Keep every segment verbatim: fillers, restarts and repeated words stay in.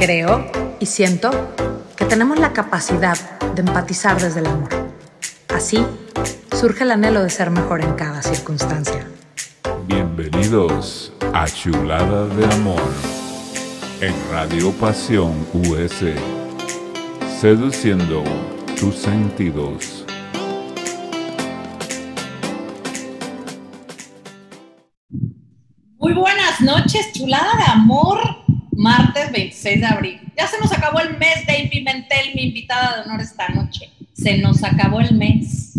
Creo y siento que tenemos la capacidad de empatizar desde el amor. Así surge el anhelo de ser mejor en cada circunstancia. Bienvenidos a Chulada de Amor en Radio Pasión U S, seduciendo tus sentidos. Muy buenas noches, Chulada de Amor, martes veintiséis de abril. Ya se nos acabó el mes, Dave Pimentel, mi invitada de honor esta noche. Se nos acabó el mes.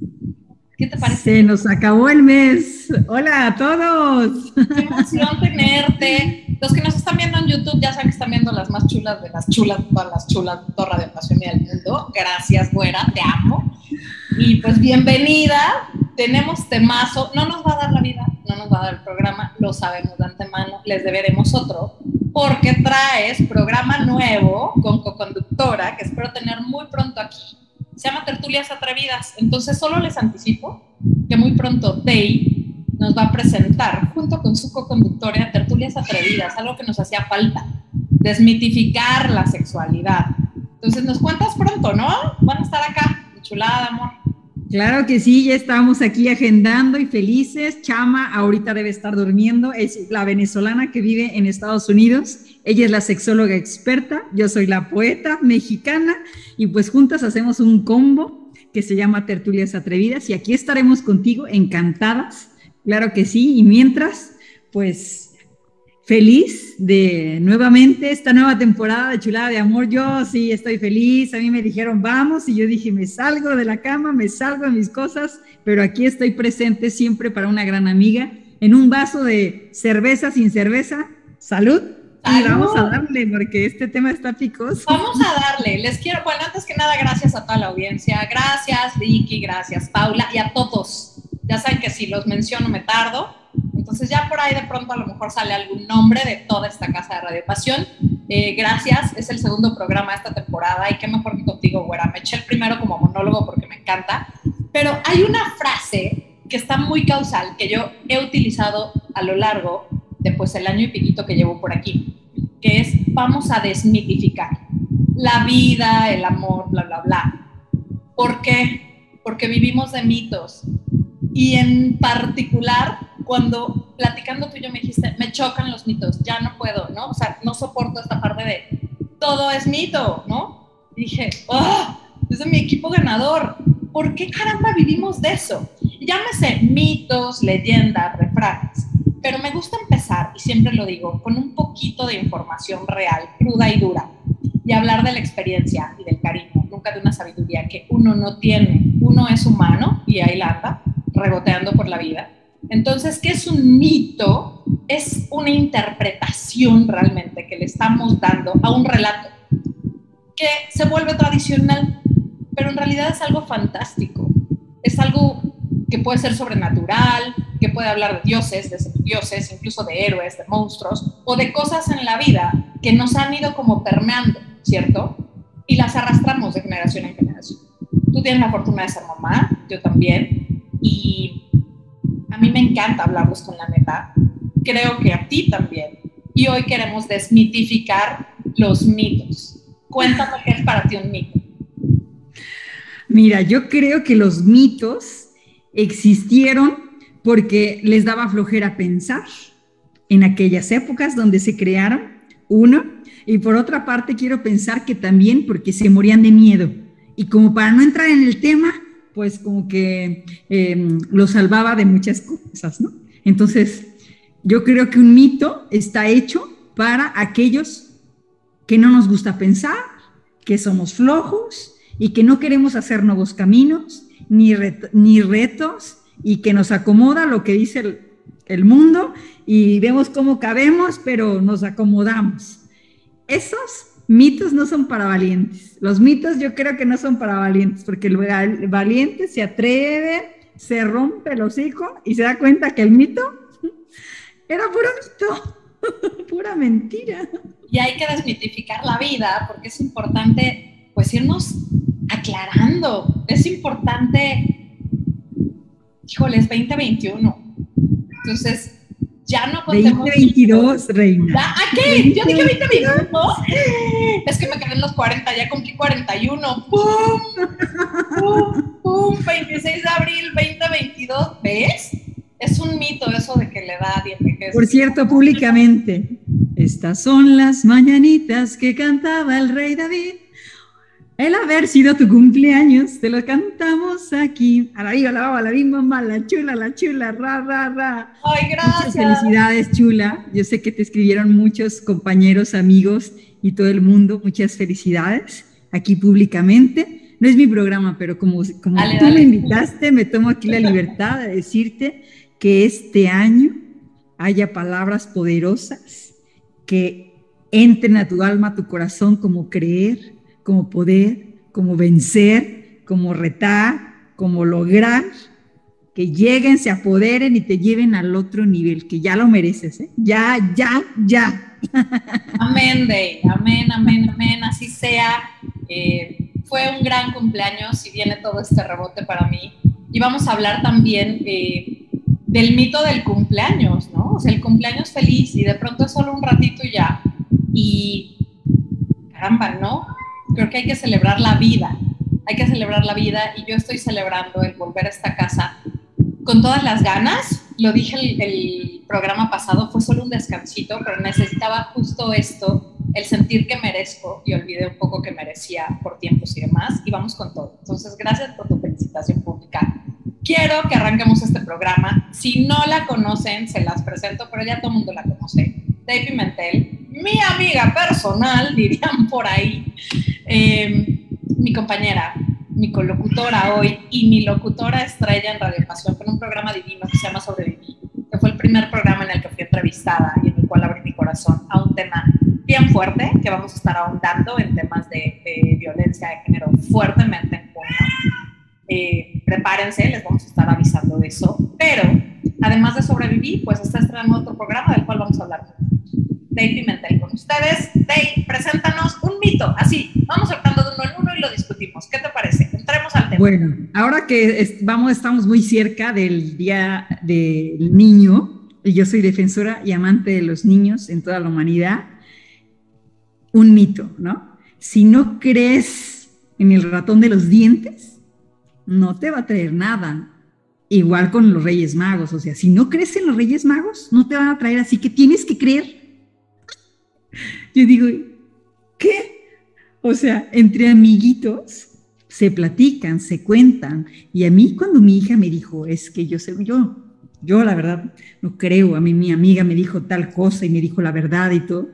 ¿Qué te parece? Se nos acabó el mes. Hola a todos. Qué emoción tenerte. Los que nos están viendo en YouTube ya saben que están viendo las más chulas de las chulas, todas las chulas de toda Radio Pasión y del mundo. Gracias, güera, te amo. Y pues bienvenida. Tenemos temazo. No nos va a dar la vida, no nos va a dar el programa, lo sabemos de antemano. Les deberemos otro, porque traes programa nuevo con coconductora que espero tener muy pronto aquí. Se llama Tertulias Atrevidas. Entonces solo les anticipo que muy pronto Day nos va a presentar junto con su coconductora Tertulias Atrevidas, algo que nos hacía falta, desmitificar la sexualidad. Entonces nos cuentas pronto, ¿no? Van a estar acá, Chulada de Amor. Claro que sí, ya estamos aquí agendando y felices. Chama ahorita debe estar durmiendo, es la venezolana que vive en Estados Unidos. Ella es la sexóloga experta, yo soy la poeta mexicana y pues juntas hacemos un combo que se llama Tertulias Atrevidas y aquí estaremos contigo, encantadas, claro que sí. Y mientras, pues feliz de nuevamente esta nueva temporada de Chulada de Amor. Yo sí estoy feliz, a mí me dijeron vamos y yo dije me salgo de la cama, me salgo de mis cosas, pero aquí estoy presente siempre para una gran amiga, en un vaso de cerveza sin cerveza. ¡Salud! Y vamos a darle, porque este tema está picoso. Vamos a darle. Les quiero, bueno, antes que nada, gracias a toda la audiencia. Gracias, Vicky, gracias, Paula, y a todos. Ya saben que si los menciono me tardo. Entonces ya por ahí de pronto a lo mejor sale algún nombre de toda esta casa de Radio Pasión. Eh, gracias, es el segundo programa de esta temporada y qué mejor que contigo, güera. Me eché el primero como monólogo porque me encanta. Pero hay una frase que está muy causal, que yo he utilizado a lo largo de pues el año y piquito que llevo por aquí, que es vamos a desmitificar la vida, el amor, bla, bla, bla. ¿Por qué? Porque vivimos de mitos. Y en particular, cuando platicando tú y yo me dijiste, me chocan los mitos, ya no puedo, ¿no? O sea, no soporto esta parte de todo es mito, ¿no? Y dije, ¡oh! Es de mi equipo ganador. ¿Por qué caramba vivimos de eso? Llámese mitos, leyendas, refranes. Pero me gusta empezar, y siempre lo digo, con un poquito de información real, cruda y dura, y hablar de la experiencia y del cariño, nunca de una sabiduría que uno no tiene. Uno es humano y ahí la anda, reboteando por la vida. Entonces, ¿qué es un mito? Es una interpretación realmente que le estamos dando a un relato que se vuelve tradicional, pero en realidad es algo fantástico. Es algo que puede ser sobrenatural, que puede hablar de dioses, de semidioses, incluso de héroes, de monstruos, o de cosas en la vida que nos han ido como permeando, ¿cierto? Y las arrastramos de generación en generación. Tú tienes la fortuna de ser mamá, yo también, y a mí me encanta hablarlos con la neta. Creo que a ti también. Y hoy queremos desmitificar los mitos. Cuéntame qué es para ti un mito. Mira, yo creo que los mitos existieron porque les daba flojera pensar en aquellas épocas donde se crearon, uno, y por otra parte quiero pensar que también porque se morían de miedo. Y como para no entrar en el tema, pues como que eh, lo salvaba de muchas cosas, ¿no? Entonces, yo creo que un mito está hecho para aquellos que no nos gusta pensar, que somos flojos y que no queremos hacer nuevos caminos, ni, ret- ni retos, y que nos acomoda lo que dice el, el mundo y vemos cómo cabemos, pero nos acomodamos. Esos mitos no son para valientes. Los mitos yo creo que no son para valientes, porque el valiente se atreve, se rompe el hocico y se da cuenta que el mito era puro mito, pura mentira. Y hay que desmitificar la vida porque es importante pues irnos aclarando. Es importante, híjoles, veinte veintiuno. Entonces, Ya no contemos veinte veintidós, reina. ¿Ya? ¿A qué? Yo dije veinte veintidós, ¿no? Es que me quedé en los cuarenta, ya cumplí cuarenta y uno. ¡Pum! ¡Pum! ¡Pum! veintiséis de abril, veinte veintidós. ¿Ves? Es un mito eso de que la edad y envejece. Por cierto, públicamente, estas son las mañanitas que cantaba el rey David. El haber sido tu cumpleaños, te lo cantamos aquí. A la viva, la baba, la bimba, mamá, la chula, la chula, ra, ra, ra. Ay, gracias. Muchas felicidades, chula. Yo sé que te escribieron muchos compañeros, amigos y todo el mundo. Muchas felicidades aquí públicamente. No es mi programa, pero como, como dale, tú dale. me invitaste, me tomo aquí la libertad de decirte que este año haya palabras poderosas que entren a tu alma, a tu corazón, como creer, como poder, como vencer, como retar, como lograr, que lleguen, se apoderen y te lleven al otro nivel, que ya lo mereces, ¿eh? Ya, ya, ya. Amén, Dey, amén, amén, amén, así sea. Eh, fue un gran cumpleaños y viene todo este rebote para mí. Y vamos a hablar también eh, del mito del cumpleaños, ¿no? O sea, el cumpleaños feliz y de pronto es solo un ratito y ya. Y caramba, ¿no? Creo que hay que celebrar la vida, hay que celebrar la vida y yo estoy celebrando el volver a esta casa con todas las ganas. Lo dije el, el programa pasado, fue solo un descansito, pero necesitaba justo esto, el sentir que merezco, y olvidé un poco que merecía por tiempos y demás, y vamos con todo. Entonces, gracias por tu felicitación pública. Quiero que arranquemos este programa. Si no la conocen, se las presento, pero ya todo el mundo la conoce. Dey Pimentel, mi amiga personal, dirían por ahí, eh, mi compañera, mi colocutora hoy y mi locutora estrella en Radio Pasión, con un programa divino que se llama Sobreviví, que fue el primer programa en el que fui entrevistada y en el cual abrí mi corazón a un tema bien fuerte, que vamos a estar ahondando en temas de, de violencia de género fuertemente en junio. Eh, prepárense, les vamos a estar avisando de eso, pero además de Sobreviví, pues está estrenando otro programa del cual vamos a hablar. Dey Pimentel con ustedes. Dey, preséntanos un mito, así, vamos saltando de uno en uno y lo discutimos. ¿Qué te parece? Entremos al tema. Bueno, ahora que es, vamos, estamos muy cerca del Día del Niño, y yo soy defensora y amante de los niños en toda la humanidad, un mito, ¿no? Si no crees en el ratón de los dientes, no te va a traer nada. Igual con los Reyes Magos, o sea, si no crees en los Reyes Magos, no te van a traer, así que tienes que creer. Yo digo, ¿qué? O sea, entre amiguitos se platican, se cuentan, y a mí cuando mi hija me dijo, es que yo sé, yo, yo la verdad no creo, a mí mi amiga me dijo tal cosa y me dijo la verdad y todo,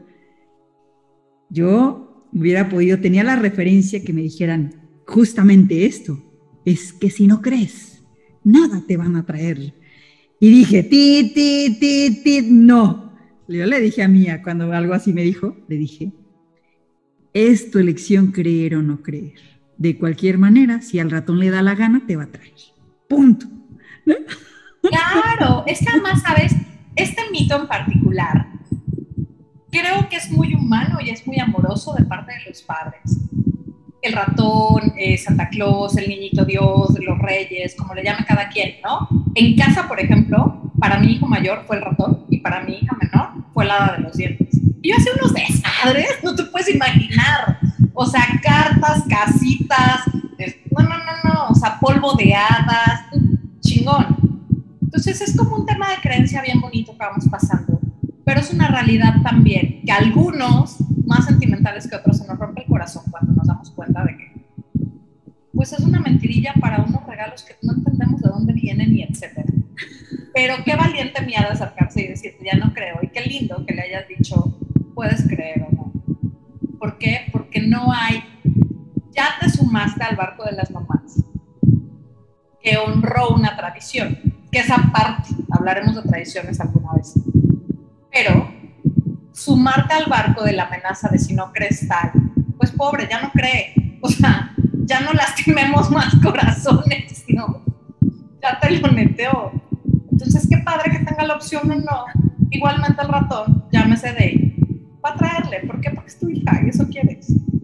yo hubiera podido, tenía la referencia que me dijeran justamente esto, es que si no crees, nada te van a traer. Y dije, ti, ti, ti, ti, no. Yo le dije a Mía, cuando algo así me dijo, le dije, es tu elección creer o no creer. De cualquier manera, si al ratón le da la gana, te va a traer. Punto. ¿No? Claro, es que además, ¿sabes? Este mito en particular, creo que es muy humano y es muy amoroso de parte de los padres. El ratón, eh, Santa Claus, el niñito Dios, los reyes, como le llame cada quien, ¿no? En casa, por ejemplo, para mi hijo mayor fue el ratón y para mi hija menor fue la hada de los dientes. Y yo hacía unos desmadres, no te puedes imaginar. O sea, cartas, casitas, no, no, no, no, o sea, polvo de hadas, chingón. Entonces es como un tema de creencia bien bonito que vamos pasando, pero es una realidad también que algunos, más sentimentales que otros, se nos rompe el corazón cuando nos damos cuenta de que pues es una mentirilla para unos regalos que no entendemos de dónde vienen y etcétera. Pero qué valiente Mía de acercarse y decirte, ya no creo, y qué lindo que le hayas dicho, puedes creer o no. ¿Por qué? Porque no hay, ya te sumaste al barco de las mamás, que honró una tradición, que esa parte, hablaremos de tradiciones alguna vez, pero sumarte al barco de la amenaza de si no crees tal, pues pobre, ya no cree, o sea, ya no lastimemos más corazones, ¿no? Ya te lo neteó. Entonces, qué padre que tenga la opción o no. Igualmente el ratón, llámese Dey, va a traerle. ¿Por qué? Porque es tu hija y eso quieres.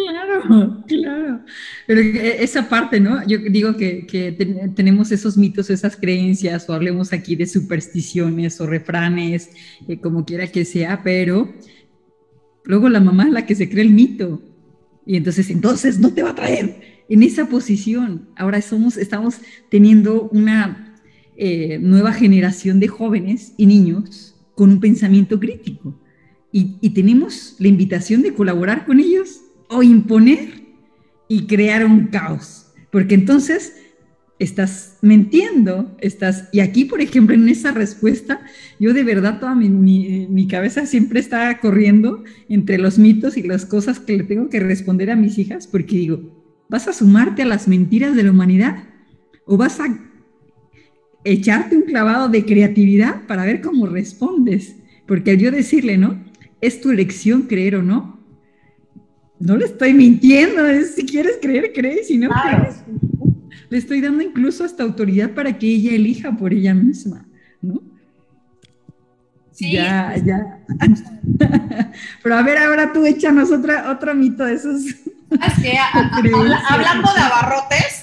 Claro, claro. Pero esa parte, ¿no? Yo digo que, que ten, tenemos esos mitos, esas creencias, o hablemos aquí de supersticiones o refranes, eh, como quiera que sea, pero luego la mamá es la que se cree el mito. Y entonces, entonces no te va a traer en esa posición. Ahora somos, estamos teniendo una eh, nueva generación de jóvenes y niños con un pensamiento crítico. Y, y tenemos la invitación de colaborar con ellos o imponer y crear un caos, porque entonces estás mintiendo, estás, y aquí por ejemplo en esa respuesta, yo de verdad toda mi, mi, mi cabeza siempre está corriendo entre los mitos y las cosas que le tengo que responder a mis hijas, porque digo, ¿vas a sumarte a las mentiras de la humanidad? ¿O vas a echarte un clavado de creatividad para ver cómo respondes? Porque al yo decirle, ¿no? Es tu elección creer o no, no le estoy mintiendo, es, si quieres creer, cree, si no claro. crees. Le estoy dando incluso hasta autoridad para que ella elija por ella misma, ¿no? Sí. Ya, ya. Pero a ver, ahora tú échanos otra, otro mito de esos. Es que, a, a, habla, hablando de abarrotes,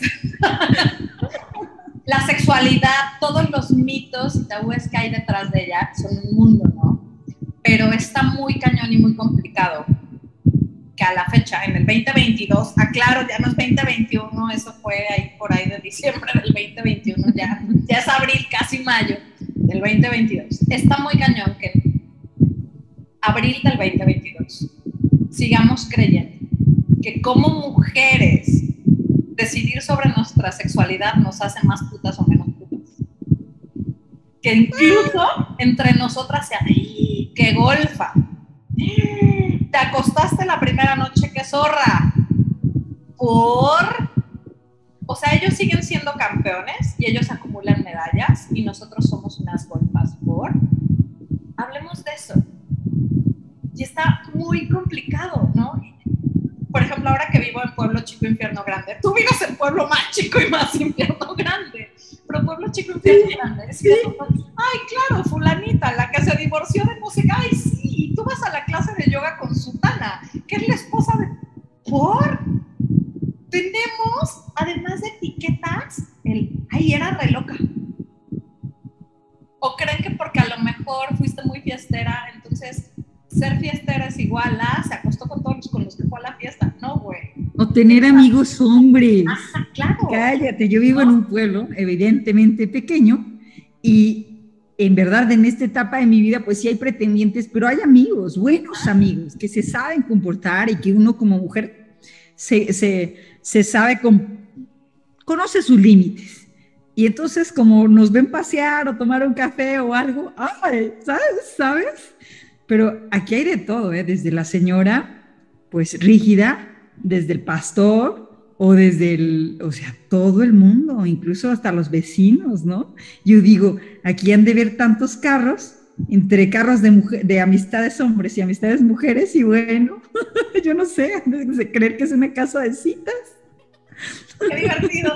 la sexualidad, todos los mitos y tabúes que hay detrás de ella son un mundo, ¿no? Pero está muy cañón y muy complicado. Que a la fecha, en el veinte veintidós, aclaro, ya no es veinte veintiuno, eso fue ahí por ahí de diciembre del veinte veintiuno, ya, ya es abril, casi mayo del veinte veintidós. Está muy cañón que en abril del veinte veintidós sigamos creyendo que como mujeres decidir sobre nuestra sexualidad nos hace más putas o menos putas. Que incluso entre nosotras sea, ¡ay, qué golfa! Te acostaste la primera noche, qué zorra. Por... O sea, ellos siguen siendo campeones y ellos acumulan medallas y nosotros somos unas golfas. Por... Hablemos de eso. Y está muy complicado, ¿no? Por ejemplo, ahora que vivo en Pueblo Chico, Infierno Grande. Tú vives en Pueblo más chico y más infierno grande. Pero Pueblo Chico, Infierno Grande. Es que, ay, claro, fulanita, la que se divorció de música. Ay, sí. Y tú vas a la clase de yoga con Sutana, que es la esposa de... ¿Por? Tenemos, además de etiquetas, el... Ay, era re loca. ¿O creen que porque a lo mejor fuiste muy fiestera, entonces ser fiestera es igual a se acostó con todos los con los que fue a la fiesta? No, güey. O tener amigos hombres. Ajá, claro. Cállate, yo vivo ¿no? en un pueblo evidentemente pequeño y en verdad en esta etapa de mi vida pues sí hay pretendientes, pero hay amigos, buenos amigos, que se saben comportar y que uno como mujer se, se, se sabe, con, conoce sus límites. Y entonces como nos ven pasear o tomar un café o algo, ¡ay! ¿Sabes? ¿Sabes? Pero aquí hay de todo, ¿eh? Desde la señora pues rígida, desde el pastor, o desde el, o sea, todo el mundo, incluso hasta los vecinos, ¿no? Yo digo, aquí han de ver tantos carros, entre carros de, mujer, de amistades hombres y amistades mujeres, y bueno, yo no sé, han de creer que es una casa de citas. Qué divertido.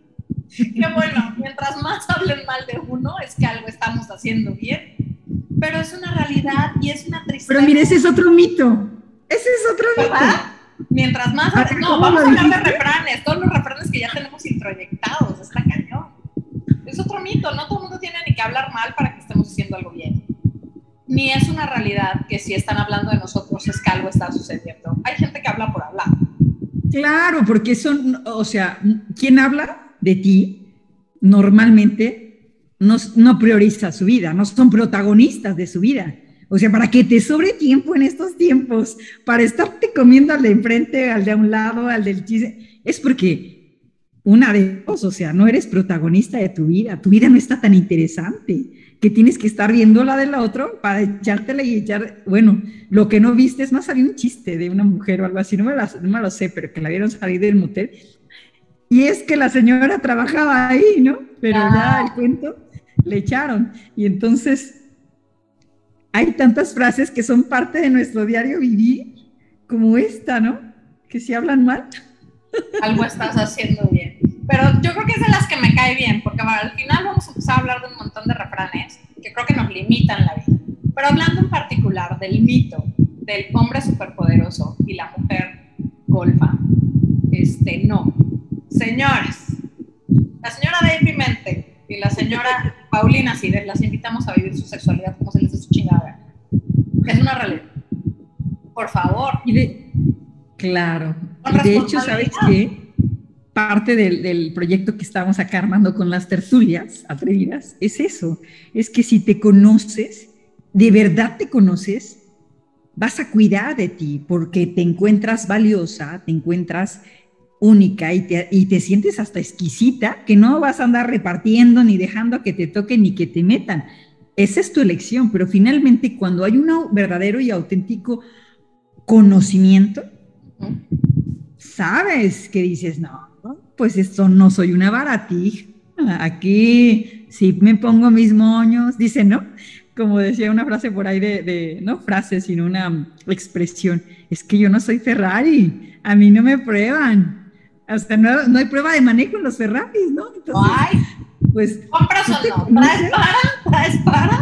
Qué bueno, mientras más hablen mal de uno, es que algo estamos haciendo bien. Pero es una realidad y es una tristeza. Pero mire, ese es otro mito. Ese es otro ¿verdad? mito. Mientras más... No, vamos a hablar de refranes, todos los refranes que ya tenemos introyectados, está cañón. Es otro mito, no todo el mundo tiene ni que hablar mal para que estemos haciendo algo bien. Ni es una realidad que si están hablando de nosotros es que algo está sucediendo. Hay gente que habla por hablar. Claro, porque son, o sea, quien habla de ti normalmente no, no prioriza su vida, no son protagonistas de su vida. O sea, para que te sobre tiempo en estos tiempos, para estarte comiendo al de enfrente, al de a un lado, al del chiste, es porque una de dos, o sea, no eres protagonista de tu vida, tu vida no está tan interesante, que tienes que estar viendo la del otro para echártela y echar, bueno, lo que no viste es más, había un chiste de una mujer o algo así, no me, la, no me lo sé, pero que la vieron salir del motel, y es que la señora trabajaba ahí, ¿no? Pero ah. ya el cuento le echaron, y entonces... Hay tantas frases que son parte de nuestro diario vivir, como esta, ¿no? Que si hablan mal. Algo estás haciendo bien. Pero yo creo que es de las que me cae bien, porque bueno, al final vamos a empezar a hablar de un montón de refranes que creo que nos limitan la vida. Pero hablando en particular del mito del hombre superpoderoso y la mujer golfa. Este, no. Señores, la señora Dave Pimentel y la señora Paulina Sider, las invitamos a vivir su sexualidad como se les dé su chingada. Es una realidad. Por favor. Y de, claro. Y de hecho, ¿sabes qué? Parte del, del proyecto que estamos acá armando con las tertulias atrevidas es eso. Es que si te conoces, de verdad te conoces, vas a cuidar de ti porque te encuentras valiosa, te encuentras única y te, y te sientes hasta exquisita, que no vas a andar repartiendo ni dejando que te toquen ni que te metan. Esa es tu elección, pero finalmente cuando hay un verdadero y auténtico conocimiento, sabes que dices, no, pues esto no soy una baratija, aquí sí me pongo mis moños, dice, ¿no? Como decía una frase por ahí de, de, no frase, sino una expresión, es que yo no soy Ferrari, a mí no me prueban, hasta no, no hay prueba de manejo en los Ferraris, ¿no? Entonces, ay, pues, ¿compras o no? ¿Traes para? ¿Traes para?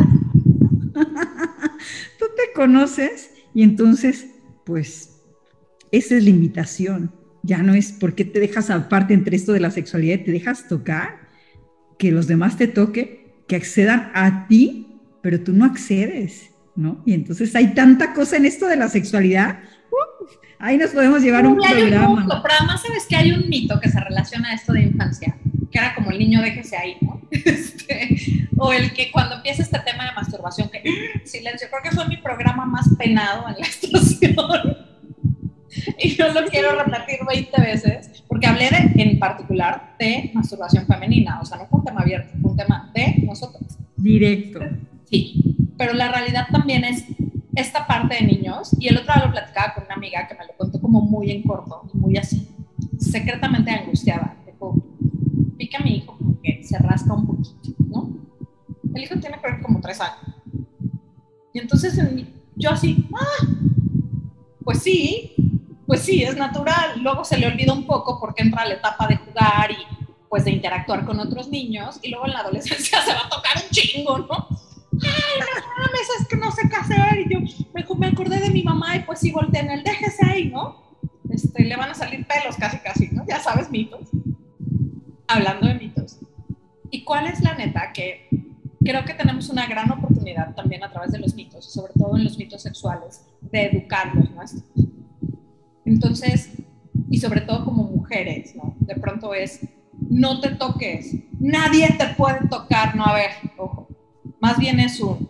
Tú te conoces y entonces, pues, esa es la invitación, ya no es por qué te dejas aparte entre esto de la sexualidad, te dejas tocar, que los demás te toquen, que accedan a ti, pero tú no accedes, ¿no? Y entonces hay tanta cosa en esto de la sexualidad, uh, ahí nos podemos llevar un programa. Un punto, pero además, ¿sabes que hay un mito que se relaciona a esto de infancia? Que era como el niño déjese ahí, ¿no? Este, o el que cuando empieza este tema de masturbación, que silencio, creo que fue mi programa más penado en la estación. Y yo lo quiero repetir veinte veces, porque hablé de, en particular de masturbación femenina, o sea, no fue un tema abierto, fue un tema de nosotros. Directo. Sí, pero la realidad también es esta parte de niños, y el otro día lo platicaba con una amiga que me lo contó como muy en corto, muy así, secretamente angustiada. Dijo, vi que a mi hijo como que se rasca un poquito, ¿no? El hijo tiene creo que como tres años. Y entonces yo así, ah, pues sí, pues sí, es natural. Luego se le olvida un poco porque entra la etapa de jugar y pues de interactuar con otros niños, y luego en la adolescencia se va a tocar un chingo, ¿no? Ay, no mames, es que no sé qué hacer. Y yo me, me acordé de mi mamá y pues sí volteé en el déjese ahí, ¿no? Este, le van a salir pelos casi casi, ¿no? Ya sabes, mitos. Hablando de mitos. ¿Y cuál es la neta? Que creo que tenemos una gran oportunidad también a través de los mitos, sobre todo en los mitos sexuales, de educarlos nuestros. Entonces, y sobre todo como mujeres, ¿no? De pronto es, no te toques, nadie te puede tocar, no, a ver, ojo, más bien es un,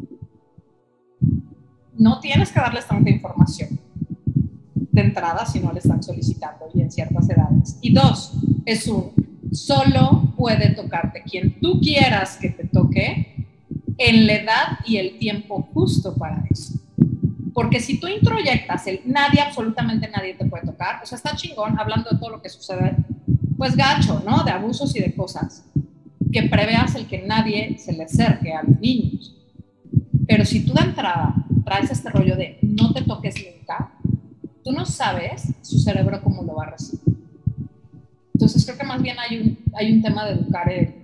no tienes que darles tanta información de entrada si no le están solicitando y en ciertas edades. Y dos, es un, solo puede tocarte quien tú quieras que te toque en la edad y el tiempo justo para eso. Porque si tú introyectas el nadie, absolutamente nadie te puede tocar, o sea, está chingón hablando de todo lo que sucede, pues gacho, ¿no? De abusos y de cosas, que preveas el que nadie se le acerque a los niños. Pero si tú de entrada traes este rollo de no te toques nunca, tú no sabes su cerebro cómo lo va a recibir. Entonces creo que más bien hay un, hay un tema de educar el,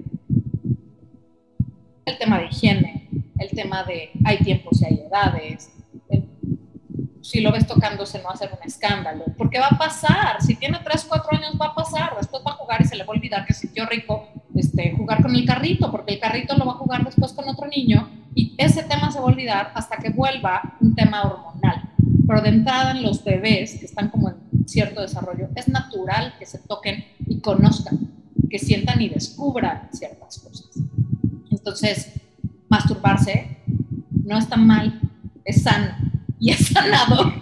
el tema de higiene, el tema de hay tiempos y hay edades, el, si lo ves tocándose no hacer un escándalo, porque va a pasar, si tiene tres, cuatro años va a pasar, después va a jugar y se le va a olvidar que sintió rico este, jugar con el carrito, porque el carrito lo va a jugar después con otro niño y ese tema se va a olvidar hasta que vuelva un tema hormonal. Pero de entrada en los bebés que están como en cierto desarrollo, es natural que se toquen y conozcan, que sientan y descubran ciertas cosas. Entonces, masturbarse no está mal, es sano y es sanador.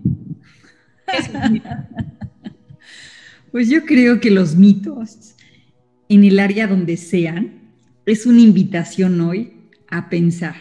Pues yo creo que los mitos, en el área donde sean, es una invitación hoy a pensar,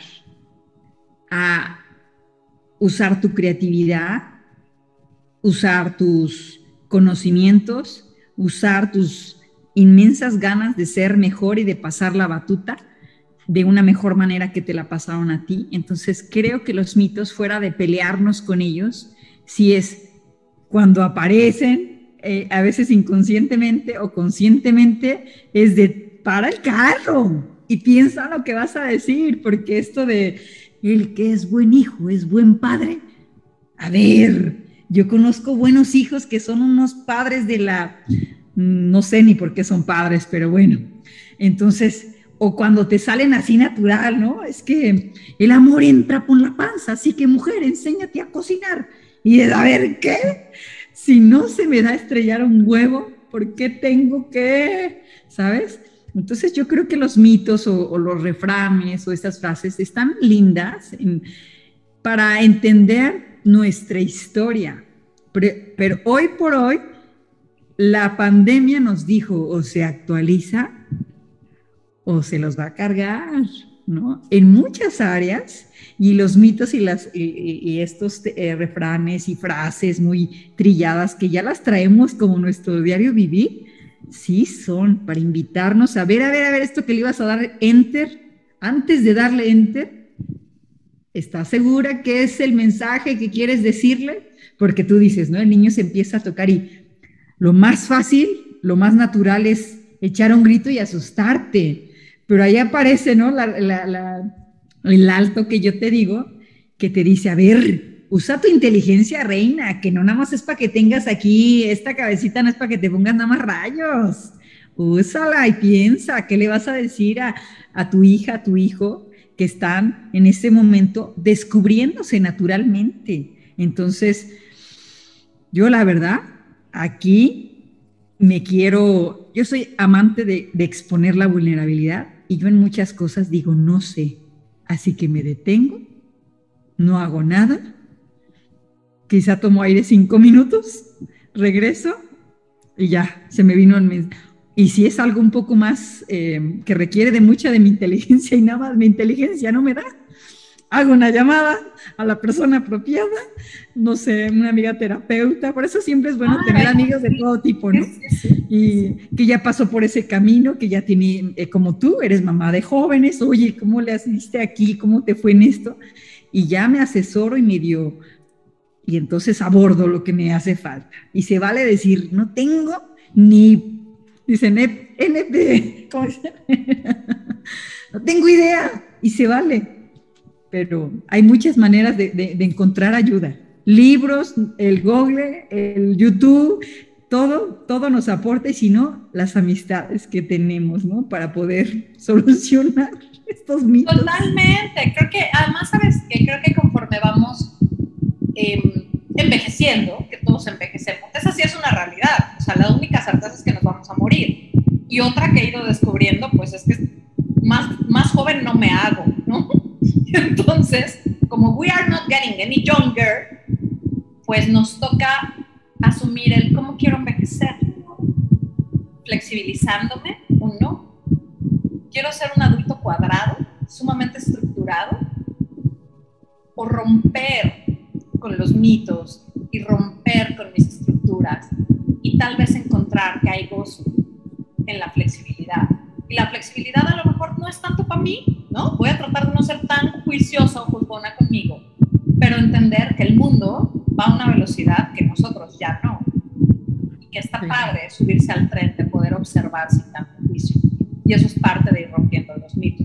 a usar tu creatividad, usar tus conocimientos, usar tus inmensas ganas de ser mejor y de pasar la batuta de una mejor manera que te la pasaron a ti. Entonces creo que los mitos, fuera de pelearnos con ellos, si es cuando aparecen, eh, a veces inconscientemente o conscientemente, es de para el carro y piensa lo que vas a decir, porque esto de el que es buen hijo es buen padre, a ver, Yo conozco buenos hijos que son unos padres de la, no sé ni por qué son padres, pero bueno, entonces, o cuando te salen así natural, ¿no? Es que el amor entra por la panza, así que mujer, enséñate a cocinar. Y es, a ver, ¿qué? Si no se me da a estrellar un huevo, ¿por qué tengo que, sabes? Entonces yo creo que los mitos o, o los refranes o estas frases están lindas en, para entender nuestra historia. Pero, pero hoy por hoy, la pandemia nos dijo o se actualiza o se los va a cargar, ¿no? En muchas áreas, y los mitos y, las, y, y estos eh, refranes y frases muy trilladas que ya las traemos como nuestro diario vivir, sí son para invitarnos a ver, a ver, a ver, esto que le ibas a dar enter, antes de darle enter, ¿estás segura que es el mensaje que quieres decirle? Porque tú dices, ¿no? El niño se empieza a tocar y lo más fácil, lo más natural es echar un grito y asustarte. Pero ahí aparece, ¿no? La, la, la, el alto que yo te digo, que te dice, a ver, usa tu inteligencia, reina, que no nada más es para que tengas aquí, esta cabecita no es para que te pongas nada más rayos. Úsala y piensa, ¿qué le vas a decir a, a tu hija, a tu hijo, que están en ese momento descubriéndose naturalmente? Entonces, yo la verdad, aquí me quiero, yo soy amante de, de exponer la vulnerabilidad. Y yo en muchas cosas digo, no sé, así que me detengo, no hago nada, quizá tomo aire cinco minutos, regreso y ya, se me vino el mensaje. Y si es algo un poco más eh, que requiere de mucha de mi inteligencia y nada más mi inteligencia no me da, hago una llamada a la persona apropiada, no sé, una amiga terapeuta, por eso siempre es bueno ah, tener amigos de todo tipo, ¿no? Sí, sí, y que ya pasó por ese camino, que ya tiene, eh, como tú, eres mamá de jóvenes, oye, ¿cómo le hiciste aquí? ¿Cómo te fue en esto? Y ya me asesoro y me dio, y entonces abordo lo que me hace falta. Y se vale decir, no tengo ni, dicen, N P, ¿cómo se llama? No tengo idea, y se vale. Pero hay muchas maneras de, de, de encontrar ayuda. Libros, el Google, el YouTube, todo, todo nos aporta, y si no, las amistades que tenemos, ¿no? Para poder solucionar estos mitos. Totalmente. Creo que, además, ¿sabes qué? Creo que conforme vamos eh, envejeciendo, que todos envejecemos, esa sí es una realidad. O sea, la única certeza es que nos vamos a morir. Y otra que he ido descubriendo, pues es que más, más joven no me hago, ¿no? Entonces, como we are not getting any younger, pues nos toca asumir el cómo quiero envejecer, flexibilizándome o no. Quiero ser un adulto cuadrado, sumamente estructurado, o romper con los mitos y romper con mis estructuras y tal vez encontrar que hay gozo en la flexibilidad. Y la flexibilidad a lo mejor no es tanto para mí, ¿no? Voy a tratar de no ser tan juiciosa o juzgona conmigo, pero entender que el mundo va a una velocidad que nosotros ya no. Y que está padre subirse al tren de poder observar sin tanto juicio. Y eso es parte de ir rompiendo los mitos.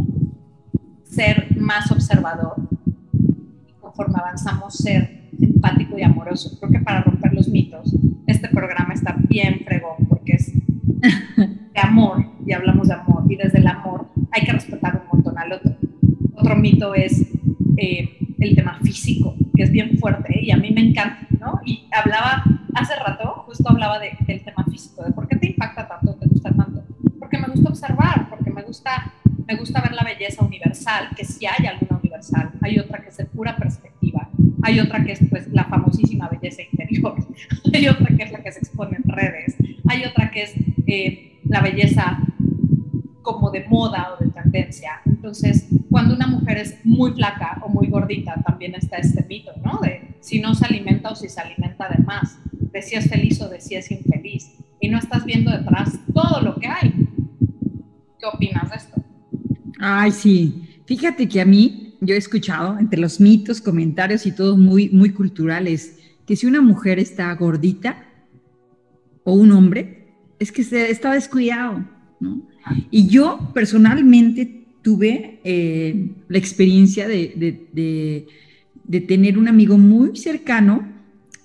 Ser más observador y conforme avanzamos ser empático y amoroso. Creo que para romper los mitos, este programa está bien fregón porque es de amor, y hablamos de amor, y desde el amor hay que respetar un montón al otro. Otro mito es eh, el tema físico, que es bien fuerte, ¿eh? Y a mí me encanta, ¿no? Y hablaba, hace rato, justo hablaba de, del tema físico, de por qué te impacta tanto, te gusta tanto. Porque me gusta observar, porque me gusta, me gusta ver la belleza universal, que sí hay alguna universal, hay otra que es de pura perspectiva, hay otra que es pues la famosísima belleza interior, hay otra que es la que se expone en redes, hay otra que es eh, la belleza como de moda o de tendencia. Entonces, cuando una mujer es muy flaca o muy gordita, también está este mito, ¿no? De si no se alimenta o si se alimenta de más, de si es feliz o de si es infeliz. Y no estás viendo detrás todo lo que hay. ¿Qué opinas de esto? Ay, sí. Fíjate que a mí, yo he escuchado entre los mitos, comentarios y todo muy, muy culturales, que si una mujer está gordita o un hombre, es que se está descuidado, ¿no? Y yo personalmente tuve eh, la experiencia de, de, de, de tener un amigo muy cercano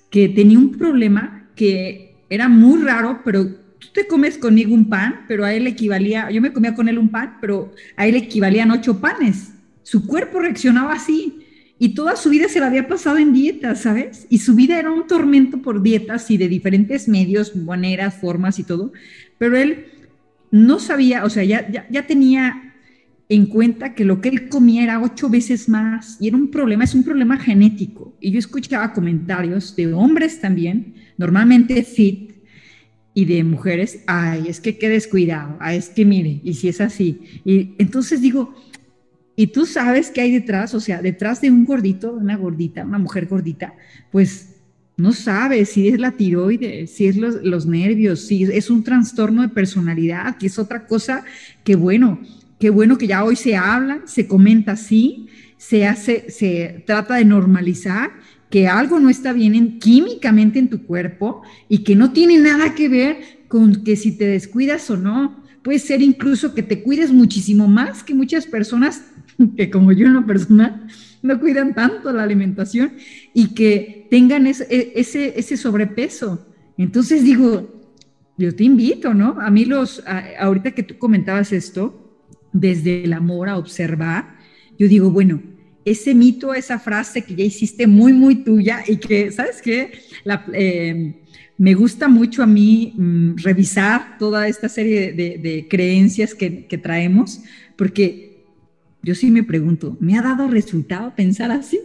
que tenía un problema que era muy raro, pero tú te comes conmigo un pan, pero a él equivalía, yo me comía con él un pan, pero a él equivalían ocho panes. Su cuerpo reaccionaba así. Y toda su vida se la había pasado en dietas, ¿sabes? Y su vida era un tormento por dietas y de diferentes medios, maneras, formas y todo. Pero él no sabía, o sea, ya, ya, ya tenía en cuenta que lo que él comía era ocho veces más. Y era un problema, es un problema genético. Y yo escuchaba comentarios de hombres también, normalmente fit, y de mujeres, ay, es que qué descuidado, ay, es que mire, y si es así. Y entonces digo... Y tú sabes qué hay detrás, o sea, detrás de un gordito, una gordita, una mujer gordita, pues no sabes si es la tiroides, si es los, los nervios, si es un trastorno de personalidad, que es otra cosa que bueno, qué bueno que ya hoy se habla, se comenta así, se hace, se trata de normalizar que algo no está bien en, químicamente en tu cuerpo y que no tiene nada que ver con que si te descuidas o no. Puede ser incluso que te cuides muchísimo más que muchas personas que como yo en lo personal no cuidan tanto la alimentación y que tengan ese, ese, ese sobrepeso. Entonces digo, yo te invito, ¿no? A mí los, a, ahorita que tú comentabas esto, desde el amor a observar, yo digo, bueno, ese mito, esa frase que ya hiciste muy, muy tuya y que, ¿sabes qué? La, eh, me gusta mucho a mí mmm, revisar toda esta serie de, de, de creencias que, que traemos, porque yo sí me pregunto, ¿me ha dado resultado pensar así?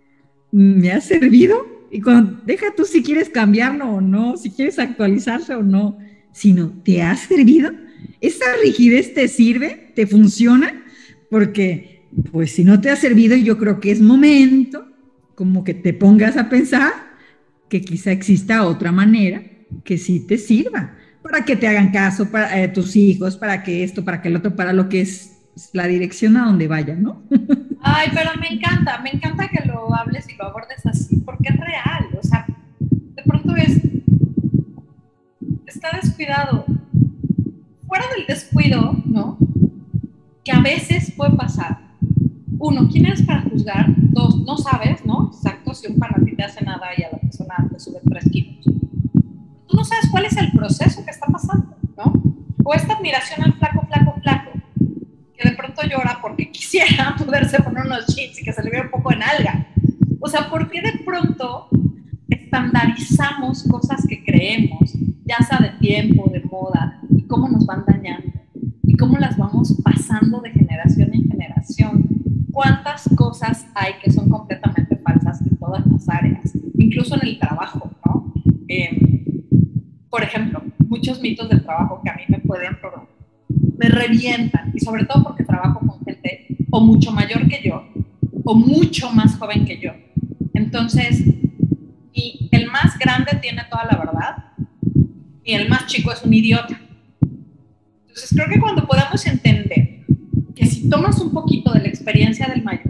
¿Me ha servido? Y cuando, deja tú si quieres cambiarlo o no, si quieres actualizarse o no, sino, ¿te ha servido? ¿Esa rigidez te sirve? ¿Te funciona? Porque, pues, si no te ha servido, yo creo que es momento como que te pongas a pensar que quizá exista otra manera que sí te sirva, para que te hagan caso, para eh, tus hijos, para que esto, para que el otro, para lo que es la dirección a donde vaya, ¿no? Ay, pero me encanta, me encanta que lo hables y lo abordes así, porque es real, o sea, de pronto es, está descuidado, fuera del descuido, ¿no? Que a veces puede pasar. Uno, ¿quién eres para juzgar? Dos, no sabes, ¿no? Exacto, si un pan a ti te hace nada y a la persona te sube tres kilos. Tú no sabes cuál es el proceso que está pasando, ¿no? O esta admiración al flaco, flaco, flaco, que de pronto llora porque quisiera poderse poner unos jeans y que se le vea un poco en alga. O sea, ¿por qué de pronto estandarizamos cosas que creemos, ya sea de tiempo, de moda, y cómo nos van dañando? Y cómo las vamos pasando de generación en generación. ¿Cuántas cosas hay que son completamente falsas en todas las áreas? Incluso en el trabajo, ¿no? Eh, por ejemplo, muchos mitos del trabajo que a mí me pueden... me revientan, y sobre todo porque trabajo con gente o mucho mayor que yo, o mucho más joven que yo. Entonces, y el más grande tiene toda la verdad, y el más chico es un idiota. Entonces, creo que cuando podamos entender que si tomas un poquito de la experiencia del mayor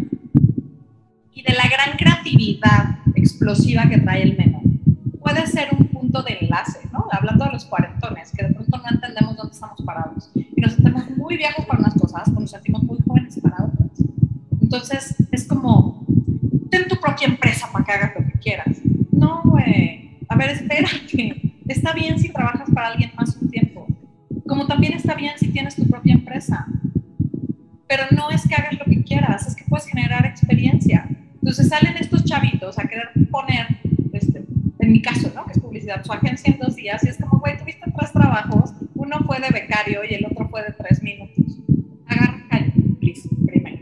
y de la gran creatividad explosiva que trae el menor, puede ser un punto de enlace, ¿no? Hablando de los cuarentones, que de pronto no entendemos dónde estamos parados y nos sentimos muy viejos para unas cosas, o nos sentimos muy jóvenes para otras. Entonces, es como, ten tu propia empresa para que hagas lo que quieras. No, güey, a ver, espérate. Está bien si trabajas para alguien más un tiempo, como también está bien si tienes tu propia empresa. Pero no es que hagas lo que quieras, es que puedes generar experiencia. Entonces salen estos chavitos a querer poner, este, en mi caso, ¿no? Que es publicidad, su agencia en dos días, y es como, güey, tuviste tres trabajos, uno fue de becario y el otro fue de tres minutos. Agarra, calla, please, primero.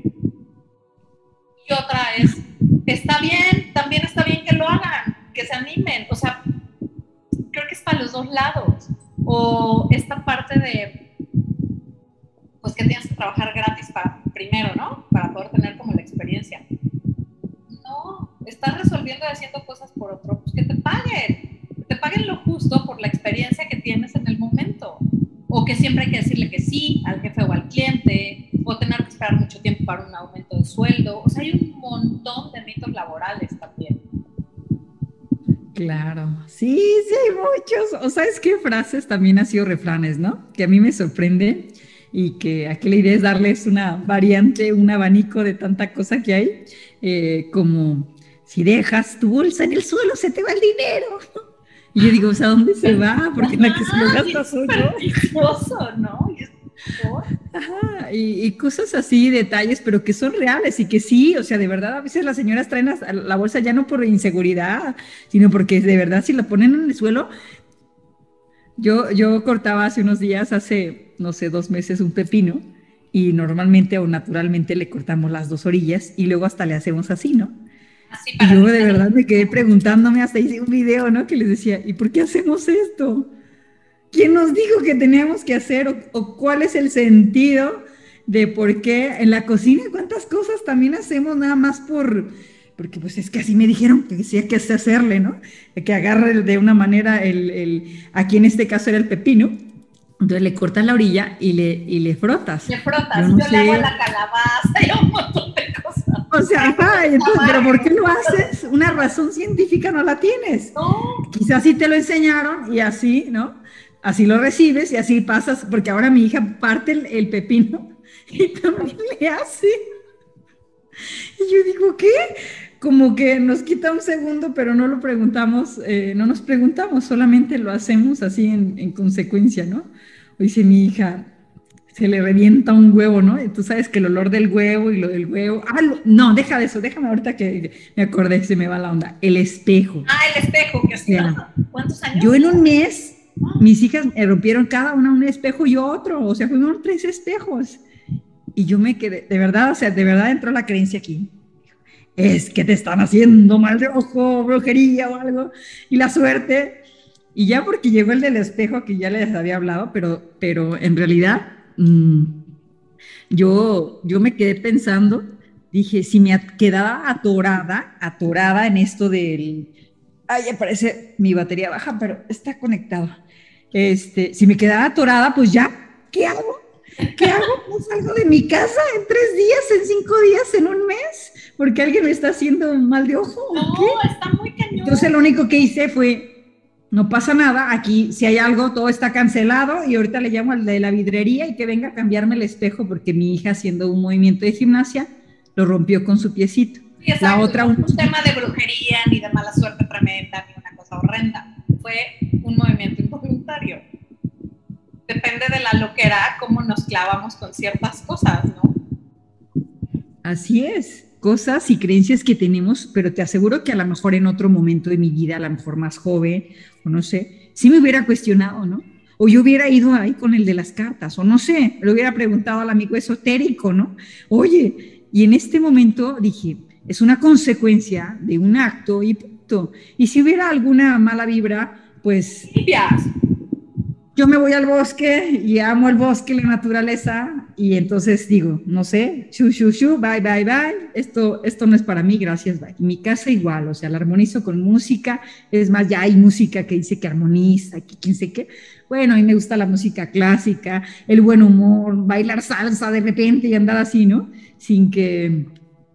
Y otra es, está bien, también está bien que lo hagan, que se animen. O sea, creo que es para los dos lados. O esta parte de, pues que tienes que trabajar gratis para, primero, ¿no? Para poder tener como la experiencia. No, estás resolviendo y haciendo cosas por otro, pues que te paguen. Que te paguen lo justo por la experiencia que tienes en el momento. O que siempre hay que decirle que sí al jefe o al cliente, o tener que esperar mucho tiempo para un aumento de sueldo. O sea, hay un montón de mitos laborales también. Claro, sí, sí hay muchos. O sabes qué frases también han sido refranes, ¿no? Que a mí me sorprende y que aquí la idea es darles una variante, un abanico de tanta cosa que hay, eh, como si dejas tu bolsa en el suelo se te va el dinero. Y yo digo, o sea, ¿a dónde se va? Porque la que se lo gasta soy yo. ¿No? Ajá, y, y cosas así, detalles, pero que son reales y que sí, o sea, de verdad, a veces las señoras traen la, la bolsa ya no por inseguridad, sino porque de verdad si la ponen en el suelo. Yo, yo cortaba hace unos días, hace, no sé, dos meses, un pepino, y normalmente o naturalmente le cortamos las dos orillas y luego hasta le hacemos así, ¿no? Así y yo de verdad me quedé preguntándome, hasta hice un video, ¿no? Que les decía, ¿y por qué hacemos esto? ¿Quién nos dijo que teníamos que hacer o, o cuál es el sentido de por qué en la cocina cuántas cosas también hacemos nada más por, porque pues es que así me dijeron que decía que hacerle, ¿no? Que agarre de una manera el, el, aquí en este caso era el pepino, entonces le cortas la orilla y le, y le frotas. Le frotas, yo, no yo le hago la calabaza y un montón de cosas. O sea, ajá, entonces, ¿pero por qué lo haces? Una razón científica no la tienes. No. Quizás sí te lo enseñaron y así, ¿no? Así lo recibes y así pasas, porque ahora mi hija parte el, el pepino y también le hace. Y yo digo, ¿qué? Como que nos quita un segundo, pero no lo preguntamos, eh, no nos preguntamos, solamente lo hacemos así en, en consecuencia, ¿no? O dice mi hija, se le revienta un huevo, ¿no? Y tú sabes que el olor del huevo y lo del huevo... Ah, lo, no, deja de eso, déjame ahorita que me acordé, se me va la onda. El espejo. Ah, el espejo, que sí. ¿Cuántos años? Yo en un mes... Mis hijas me rompieron cada una un espejo y otro, o sea, fueron tres espejos. Y yo me quedé, de verdad, o sea, de verdad entró la creencia aquí. Es que te están haciendo mal de ojo, brujería o algo, y la suerte. Y ya porque llegó el del espejo, que ya les había hablado, pero, pero en realidad mmm, yo, yo me quedé pensando, dije, si me quedaba atorada, atorada en esto del... Ay, ya parece mi batería baja, pero está conectado. Este, si me quedaba atorada, pues ya, ¿qué hago? ¿Qué hago? Pues salgo de mi casa en tres días, en cinco días, en un mes, porque alguien me está haciendo mal de ojo. No, ¿qué? Está muy cañón. Entonces lo único que hice fue, no pasa nada, aquí si hay algo, todo está cancelado y ahorita le llamo al de la vidrería y que venga a cambiarme el espejo porque mi hija haciendo un movimiento de gimnasia lo rompió con su piecito. Sí, exacto, la otra, un, un tema de brujería, ni de mala suerte tremenda, ni una cosa horrenda. Fue un movimiento involuntario. Depende de la loquera, cómo nos clavamos con ciertas cosas, ¿no? Así es, cosas y creencias que tenemos, pero te aseguro que a lo mejor en otro momento de mi vida, a lo mejor más joven, o no sé, sí me hubiera cuestionado, ¿no? O yo hubiera ido ahí con el de las cartas, o no sé, le hubiera preguntado al amigo esotérico, ¿no? Oye, y en este momento dije, es una consecuencia de un acto y punto. Y si hubiera alguna mala vibra, pues... Limpias. Yo me voy al bosque y amo el bosque, la naturaleza, y entonces digo, no sé, shu, shu, shu, bye, bye, bye, esto, esto no es para mí, gracias, bye. Mi casa igual, o sea, la armonizo con música, es más, ya hay música que dice que armoniza, que quién sé qué. Bueno, a mí me gusta la música clásica, el buen humor, bailar salsa de repente y andar así, ¿no? Sin que,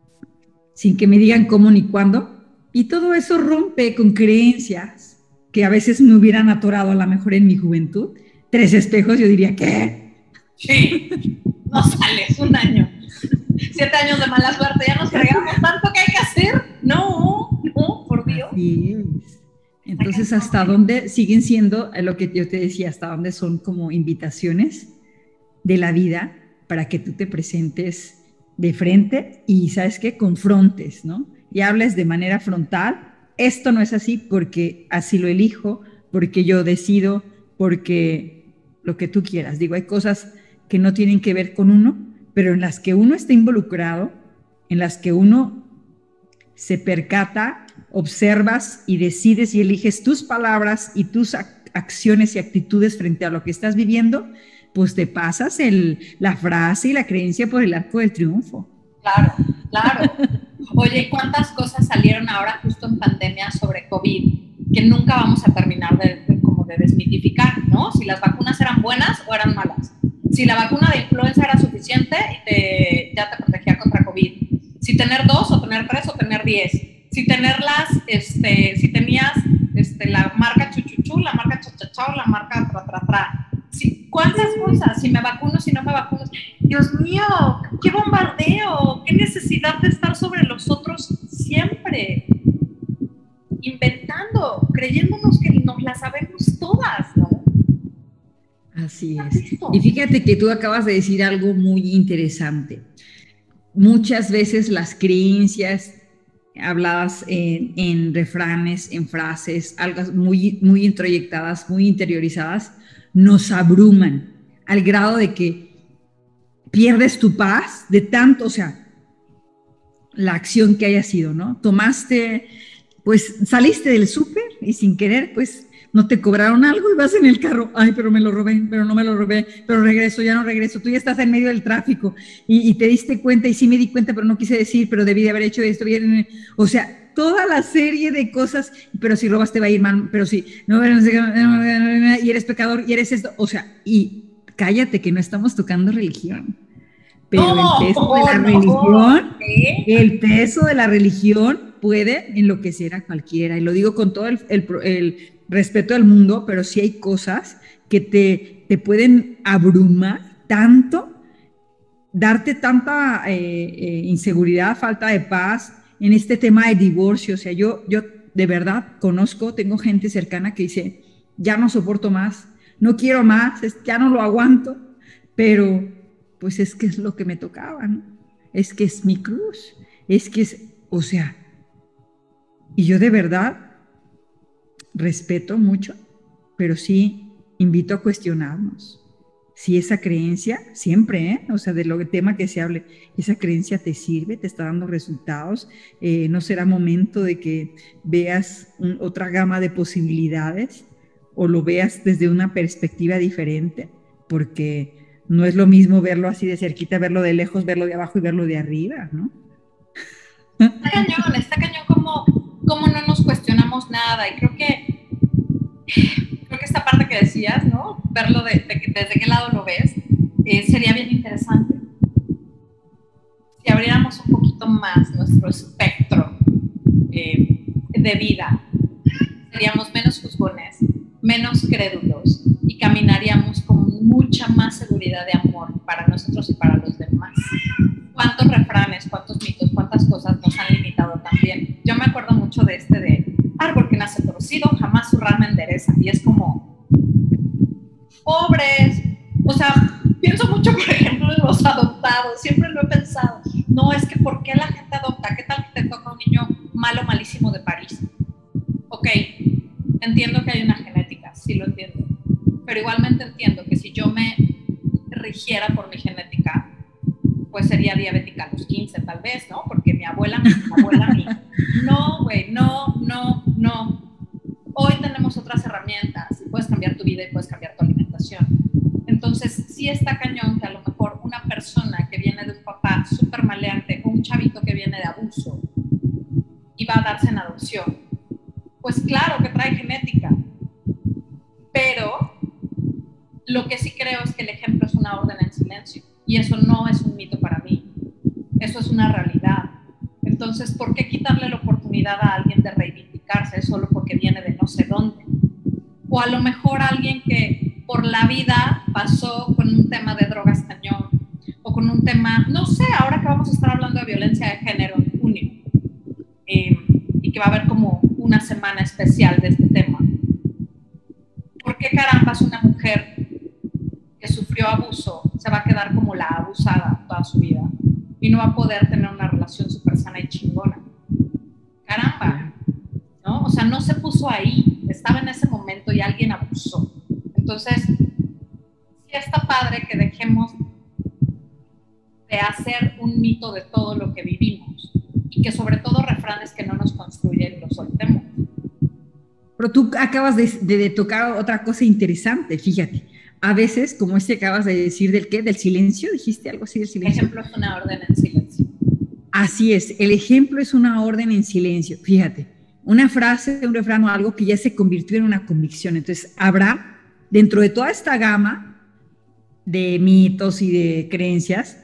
sin que me digan cómo ni cuándo. Y todo eso rompe con creencias que a veces me hubieran atorado a lo mejor en mi juventud. Tres espejos, yo diría, ¿qué? Sí, no sales, un año. Siete años de mala suerte, ya nos fregamos tanto que hay que hacer. No, no, por Dios. Así es. Entonces, ¿hasta dónde siguen siendo lo que yo te decía? ¿Hasta dónde son como invitaciones de la vida para que tú te presentes de frente y, ¿sabes qué? Confrontes, ¿no? Y hables de manera frontal. Esto no es así porque así lo elijo, porque yo decido, porque lo que tú quieras. Digo, hay cosas que no tienen que ver con uno, pero en las que uno está involucrado, en las que uno se percata, observas y decides y eliges tus palabras y tus acciones y actitudes frente a lo que estás viviendo, pues te pasas el, la frase y la creencia por el arco del triunfo. Claro, claro. Oye, ¿cuántas cosas salieron ahora justo en pandemia sobre COVID que nunca vamos a terminar de, de, como de desmitificar, ¿no? Si las vacunas eran buenas o eran malas. Si la vacuna de influenza era suficiente y te, ya te protegía contra COVID. Si tener dos o tener tres o tener diez. Si tenerlas, este, si tenías este, la marca chuchuchú, la marca chachachao, la marca tra tra tra. Sí, ¿cuántas cosas? Si me vacuno, si no me vacuno. Dios mío, qué bombardeo, qué necesidad de estar sobre los otros siempre. inventando, creyéndonos que nos la sabemos todas, ¿no? Así es. Y fíjate que tú acabas de decir algo muy interesante. Muchas veces las creencias habladas en, en refranes, en frases, algo muy, muy introyectadas, muy interiorizadas, nos abruman al grado de que pierdes tu paz de tanto, o sea, la acción que haya sido, ¿no? Tomaste, pues saliste del súper y sin querer, pues no te cobraron algo y vas en el carro, ay, pero me lo robé, pero no me lo robé, pero regreso, ya no regreso, tú ya estás en medio del tráfico y, y te diste cuenta y sí me di cuenta, pero no quise decir, pero debí de haber hecho esto bien, o sea, toda la serie de cosas, pero si robas te va a ir mal, pero si no, y eres pecador y eres esto, o sea, y cállate que no estamos tocando religión, pero no, el peso de la no, religión, ¿eh? el peso de la religión puede enloquecer a cualquiera, y lo digo con todo el, el, el respeto al mundo, pero sí hay cosas que te, te pueden abrumar tanto, darte tanta eh, eh, inseguridad, falta de paz en este tema de divorcio. O sea, yo, yo de verdad conozco, tengo gente cercana que dice, ya no soporto más, no quiero más, ya no lo aguanto, pero pues es que es lo que me tocaba, ¿no? Es que es mi cruz, es que es, o sea, y yo de verdad respeto mucho, pero sí invito a cuestionarnos si esa creencia, siempre, ¿eh? O sea, de lo que tema que se hable, esa creencia te sirve, te está dando resultados, eh, no será momento de que veas un, otra gama de posibilidades o lo veas desde una perspectiva diferente, porque no es lo mismo verlo así de cerquita, verlo de lejos, verlo de abajo y verlo de arriba, ¿no? Está cañón, está cañón como, como no nos cuestionamos nada, y creo que creo que esta parte que decías, ¿no? Verlo de, de, desde qué lado lo ves, eh, sería bien interesante. Si abriéramos un poquito más nuestro espectro eh, de vida, seríamos menos juzgones, menos crédulos y caminaríamos con mucha más seguridad de amor para nosotros y para los demás. ¿Cuántos refranes, cuántos mitos, cuántas cosas nos han limitado también? Yo me acuerdo mucho de este de árbol que nace torcido, jamás su rama endereza. Y es como, pobres. O sea, pienso mucho, por ejemplo, en los adoptados. Siempre lo he pensado. No, es que ¿por qué la gente adopta? ¿Qué tal que te toca un niño malo, malísimo de París? Ok, entiendo que hay una genética, sí lo entiendo. Pero igualmente entiendo que si yo me rigiera por mi genética, pues sería diabética a los quince tal vez, ¿no? Porque mi abuela, mi abuela, mi... No, güey, no, no, no. Hoy tenemos otras herramientas y puedes cambiar tu vida y puedes cambiar tu alimentación. Entonces, sí está cañón que a lo mejor una persona que viene de un papá súper maleante o un chavito que viene de abuso y va a darse en adopción, pues claro que trae genética. Pero lo que sí creo es que el ejemplo es una orden en silencio. Y eso no es un mito para mí, eso es una realidad. Entonces, ¿por qué quitarle la oportunidad a alguien de reivindicarse solo porque viene de no sé dónde? O a lo mejor alguien que por la vida pasó con un tema de drogas cañón, o con un tema, no sé, ahora que vamos a estar hablando de violencia de género en junio, eh, y que va a haber como una semana especial de este tema. ¿Por qué carambas una mujer que sufrió abuso se va a quedar como la abusada toda su vida y no va a poder tener una relación súper sana y chingona? Caramba, ¿no? O sea, no se puso ahí, estaba en ese momento y alguien abusó. Entonces, sí está padre que dejemos de hacer un mito de todo lo que vivimos y que sobre todo refranes que no nos construyen los soltemos. Pero tú acabas de, de, de tocar otra cosa interesante, fíjate. A veces, como este acabas de decir, ¿del qué? ¿Del silencio? ¿Dijiste algo así del silencio? El ejemplo es una orden en silencio. Así es, el ejemplo es una orden en silencio. Fíjate, una frase, un refrán o algo que ya se convirtió en una convicción. Entonces, habrá, dentro de toda esta gama de mitos y de creencias,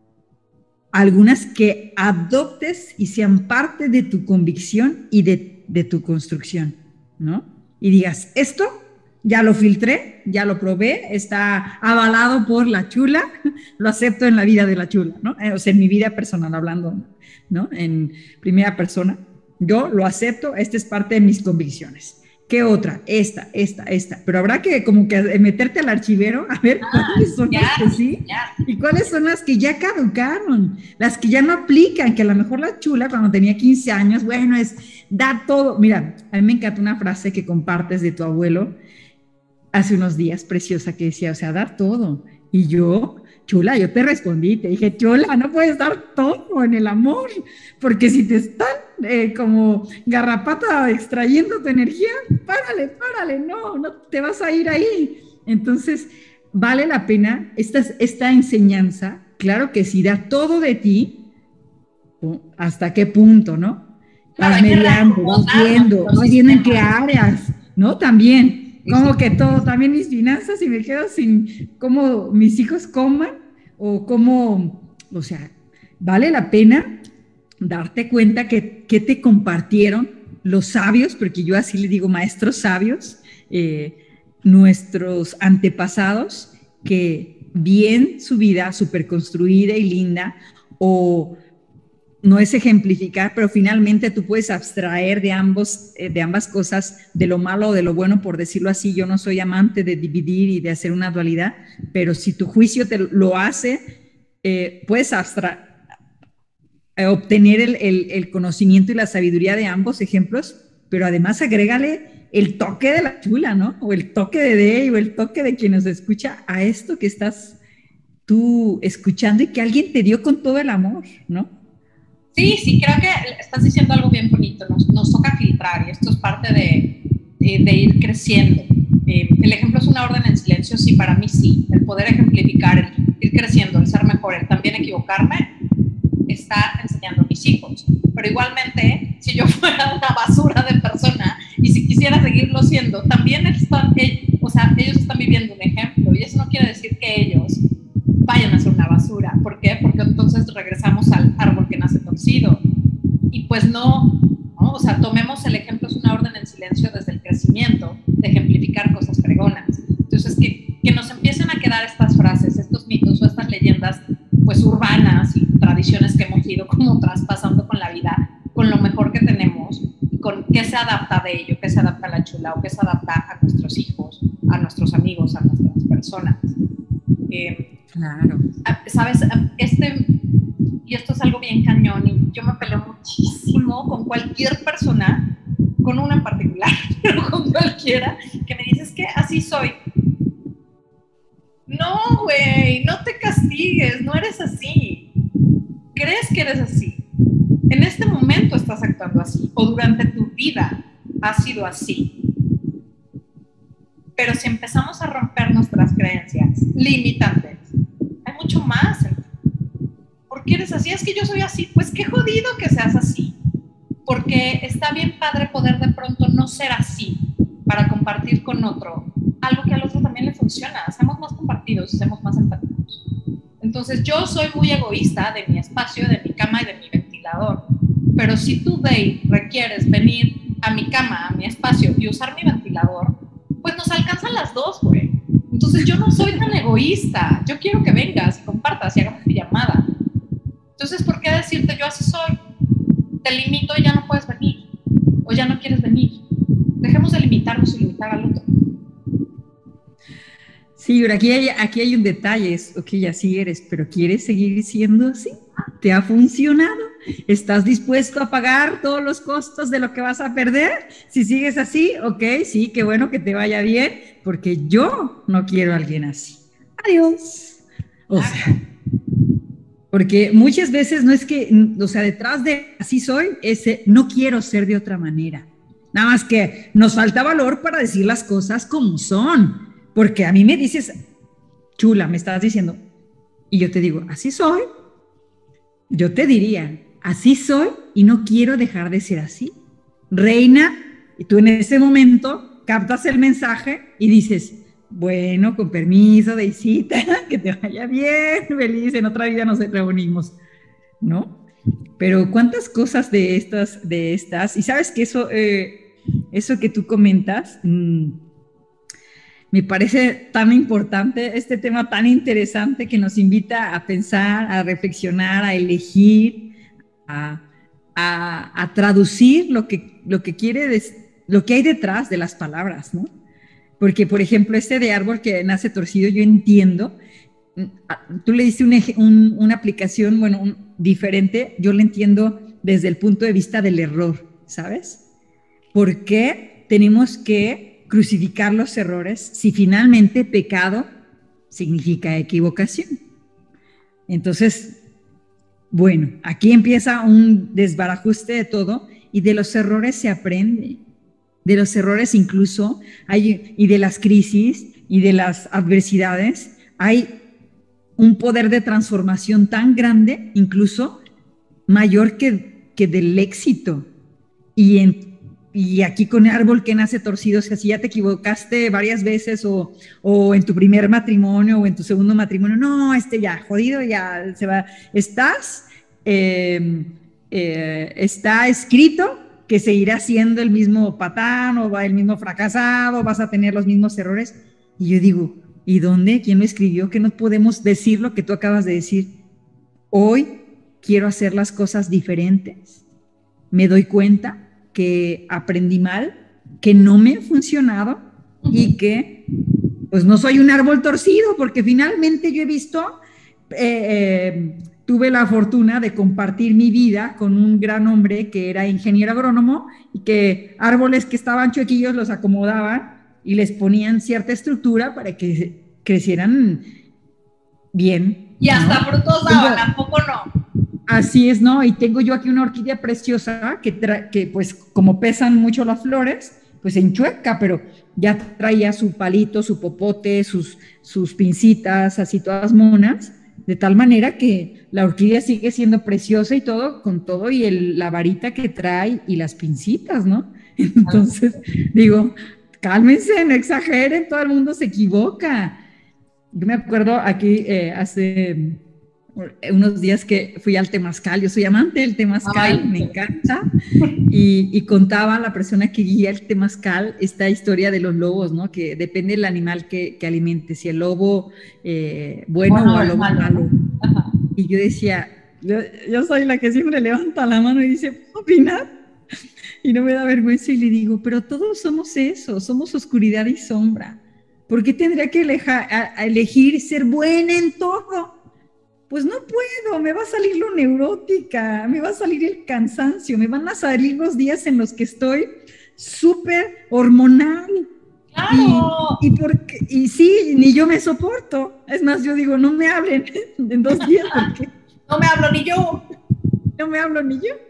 algunas que adoptes y sean parte de tu convicción y de, de tu construcción, ¿no? Y digas, esto ya lo filtré, ya lo probé, está avalado por la chula, lo acepto en la vida de la chula, ¿no? O sea, en mi vida personal hablando, ¿no? En primera persona. yo lo acepto, esta es parte de mis convicciones. ¿Qué otra? Esta, esta, esta. Pero habrá que como que meterte al archivero a ver ah, cuáles son ya, las que sí ya. Y cuáles son las que ya caducaron, las que ya no aplican, que a lo mejor la chula cuando tenía quince años, bueno, es dar todo. Mira, a mí me encanta una frase que compartes de tu abuelo hace unos días, preciosa, que decía, o sea, dar todo. Y yo, chula, yo te respondí, te dije, chula, no puedes dar todo en el amor, porque si te están eh, como garrapata extrayendo tu energía, párale, párale, no, no te vas a ir ahí. Entonces, vale la pena esta, esta enseñanza, claro que sí, da todo de ti, ¿hasta qué punto, no? Claro, vas mediando, vas viendo, vas viendo en qué áreas, ¿no? También. Como que todo, también mis finanzas, y me quedo sin cómo mis hijos coman, o cómo, o sea, vale la pena darte cuenta que, que te compartieron los sabios, porque yo así le digo maestros sabios, eh, nuestros antepasados, que bien su vida súper construida y linda, o no es ejemplificar, pero finalmente tú puedes abstraer de, ambos, eh, de ambas cosas, de lo malo o de lo bueno, por decirlo así. Yo no soy amante de dividir y de hacer una dualidad, pero si tu juicio te lo hace, eh, puedes abstra eh, obtener el, el, el conocimiento y la sabiduría de ambos ejemplos, pero además agrégale el toque de la chula, ¿no? O el toque de Dey, o el toque de quien nos escucha a esto que estás tú escuchando y que alguien te dio con todo el amor, ¿no? Sí, sí, creo que estás diciendo algo bien bonito, nos, nos toca filtrar, y esto es parte de, de, de ir creciendo. Eh, el ejemplo es una orden en silencio, sí, para mí sí, el poder ejemplificar, el ir creciendo, el ser mejor, el también equivocarme, está enseñando a mis hijos. Pero igualmente, si yo fuera una basura de persona, y si quisiera seguirlo siendo, también están, o sea, ellos están viviendo un ejemplo, y eso no quiere decir que ellos vayan a ser una basura. ¿Por qué? Porque entonces regresamos al árbol que nace torcido. Y pues no, ¿no? O sea, tomemos el ejemplo, es una orden en silencio desde el crecimiento, de ejemplificar cosas fregonas. Entonces, que, que nos empiecen a quedar estas frases, estos mitos o estas leyendas, pues urbanas y tradiciones que hemos ido como traspasando con la vida, con lo mejor que tenemos, y con qué se adapta de ello, qué se adapta a la chula, o qué se adapta a nuestros hijos, a nuestros amigos, a nuestras personas. Eh, Claro. Sabes, este, y esto es algo bien cañón, y yo me peleo muchísimo con cualquier persona, con una en particular, pero con cualquiera, que me dices que así soy. No, güey, no te castigues, no eres así. ¿Crees que eres así? En este momento estás actuando así, o durante tu vida has sido así. Pero si empezamos a romper nuestras creencias limitantes, hay mucho más. ¿Por qué eres así? Es que yo soy así. Pues qué jodido que seas así. Porque está bien padre poder de pronto no ser así para compartir con otro algo que al otro también le funciona. Seamos más compartidos, seamos más empáticos. Entonces yo soy muy egoísta de mi espacio, de mi cama y de mi ventilador. Pero si tú, Dey, requieres venir a mi cama, a mi espacio y usar mi ventilador, pues nos alcanzan las dos, güey. Entonces yo no soy tan egoísta. Yo quiero que vengas y compartas y hagamos llamada. Entonces, ¿por qué decirte yo así soy? Te limito y ya no puedes venir. O ya no quieres venir. Dejemos de limitarnos y limitar al otro. Sí, pero aquí hay, aquí hay un detalle. Es, ok, así eres, pero ¿quieres seguir siendo así? ¿Te ha funcionado? ¿Estás dispuesto a pagar todos los costos de lo que vas a perder? Si sigues así, ok, sí, qué bueno, que te vaya bien, porque yo no quiero a alguien así. Adiós. O sea, porque muchas veces no es que, o sea, detrás de así soy, ese no quiero ser de otra manera. Nada más que nos falta valor para decir las cosas como son. Porque a mí me dices, chula, me estás diciendo, y yo te digo, así soy. Yo te diría, así soy y no quiero dejar de ser así. Reina, y tú en ese momento captas el mensaje y dices, bueno, con permiso, Deisita, que te vaya bien, feliz, en otra vida nos reunimos, ¿no? Pero cuántas cosas de estas, de estas, y sabes que eso, eh, eso que tú comentas, mmm, me parece tan importante, este tema tan interesante que nos invita a pensar, a reflexionar, a elegir, a, a, a traducir lo que, lo que quiere, des, lo que hay detrás de las palabras, ¿no? Porque, por ejemplo, este de árbol que nace torcido, yo entiendo, tú le diste un, un, una aplicación, bueno, un, diferente, yo lo entiendo desde el punto de vista del error, ¿sabes? ¿Por qué tenemos que crucificar los errores si finalmente pecado significa equivocación? Entonces, bueno, aquí empieza un desbarajuste de todo y de los errores se aprende. De los errores incluso hay, y de las crisis y de las adversidades hay un poder de transformación tan grande, incluso mayor que, que del éxito. Y, en, y aquí con el árbol que nace torcido, o sea, si ya te equivocaste varias veces o, o en tu primer matrimonio o en tu segundo matrimonio, no, este ya, jodido, ya se va. Estás, eh, eh, está escrito que seguirás siendo el mismo patán o va el mismo fracasado, vas a tener los mismos errores. Y yo digo, ¿y dónde? ¿Quién lo escribió? Que no podemos decir lo que tú acabas de decir. Hoy quiero hacer las cosas diferentes. Me doy cuenta que aprendí mal, que no me ha funcionado y que pues no soy un árbol torcido, porque finalmente yo he visto, eh, tuve la fortuna de compartir mi vida con un gran hombre que era ingeniero agrónomo y que árboles que estaban chuequillos los acomodaban y les ponían cierta estructura para que crecieran bien. Y hasta ¿no? frutos daban, tampoco no. Así es, ¿no? Y tengo yo aquí una orquídea preciosa que, que pues como pesan mucho las flores, pues se enchueca, pero ya traía su palito, su popote, sus, sus pincitas, así todas monas, de tal manera que la orquídea sigue siendo preciosa y todo, con todo y el, la varita que trae y las pincitas, ¿no? Entonces, digo, cálmense, no exageren, todo el mundo se equivoca. Yo me acuerdo aquí eh, hace unos días que fui al Temazcal, yo soy amante del Temazcal, Ay, me encanta, y, y contaba a la persona que guía el Temazcal esta historia de los lobos, ¿no? Que depende del animal que, que alimente, si el lobo eh, bueno, bueno o el lobo malo. malo. Y yo decía, yo, yo soy la que siempre levanta la mano y dice, ¿puedo opinar? Y no me da vergüenza y le digo, pero todos somos eso, somos oscuridad y sombra. ¿Por qué tendría que eleja, a, a elegir ser buena en todo? Pues no puedo, me va a salir lo neurótica, me va a salir el cansancio, me van a salir los días en los que estoy súper hormonal. ¡Claro! Y, y, porque, y sí, ni yo me soporto. Es más, yo digo, no me hablen en dos días porque... No me hablo ni yo. No me hablo ni yo.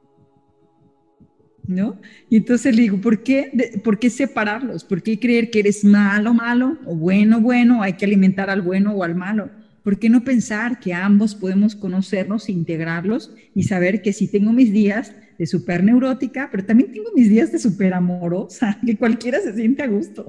¿No? Y entonces le digo, ¿por qué, de, ¿por qué separarlos? ¿Por qué creer que eres malo, malo, o bueno, bueno? Hay que alimentar al bueno o al malo. ¿Por qué no pensar que ambos podemos conocernos, integrarlos y saber que sí tengo mis días de súper neurótica, pero también tengo mis días de súper amorosa, que cualquiera se siente a gusto?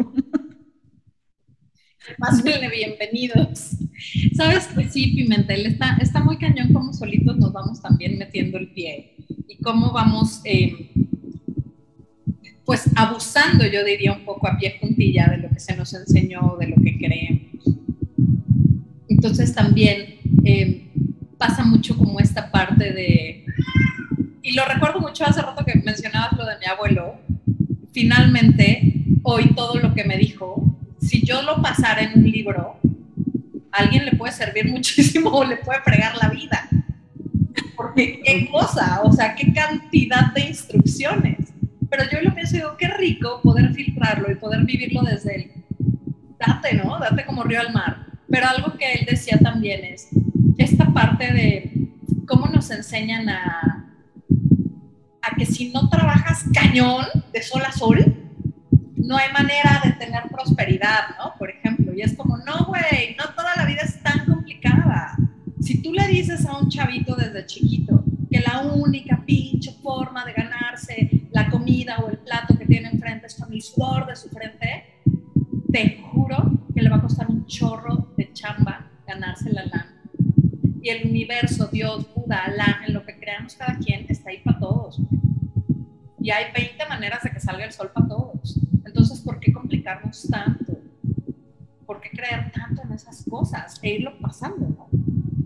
Más bien bienvenidos. Sabes que sí, Pimentel, está, está muy cañón cómo solitos nos vamos también metiendo el pie y cómo vamos, eh, pues abusando, yo diría un poco a pie juntilla de lo que se nos enseñó, de lo que creemos. Entonces también eh, pasa mucho como esta parte de, y lo recuerdo mucho hace rato que mencionabas lo de mi abuelo, finalmente hoy todo lo que me dijo, si yo lo pasara en un libro, a alguien le puede servir muchísimo o le puede fregar la vida. Porque qué cosa, o sea, qué cantidad de instrucciones. Pero yo lo pienso y digo, qué rico poder filtrarlo y poder vivirlo desde el date, ¿no? Date como río al mar. Pero algo que él decía también es esta parte de cómo nos enseñan a, a que si no trabajas cañón de sol a sol, no hay manera de tener prosperidad, ¿no? Por ejemplo, y es como, no, güey, no toda la vida es tan complicada. Si tú le dices a un chavito desde chiquito que la única pinche forma de ganarse la comida o el plato que tiene enfrente es con el sudor de su frente, te juro que le va a costar un chorro de chamba ganarse la lana. Y el universo, Dios, Buda, Alá, en lo que creamos cada quien, está ahí para todos. Y hay veinte maneras de que salga el sol para todos. Entonces, ¿por qué complicarnos tanto? ¿Por qué creer tanto en esas cosas? E irlo pasando, ¿no?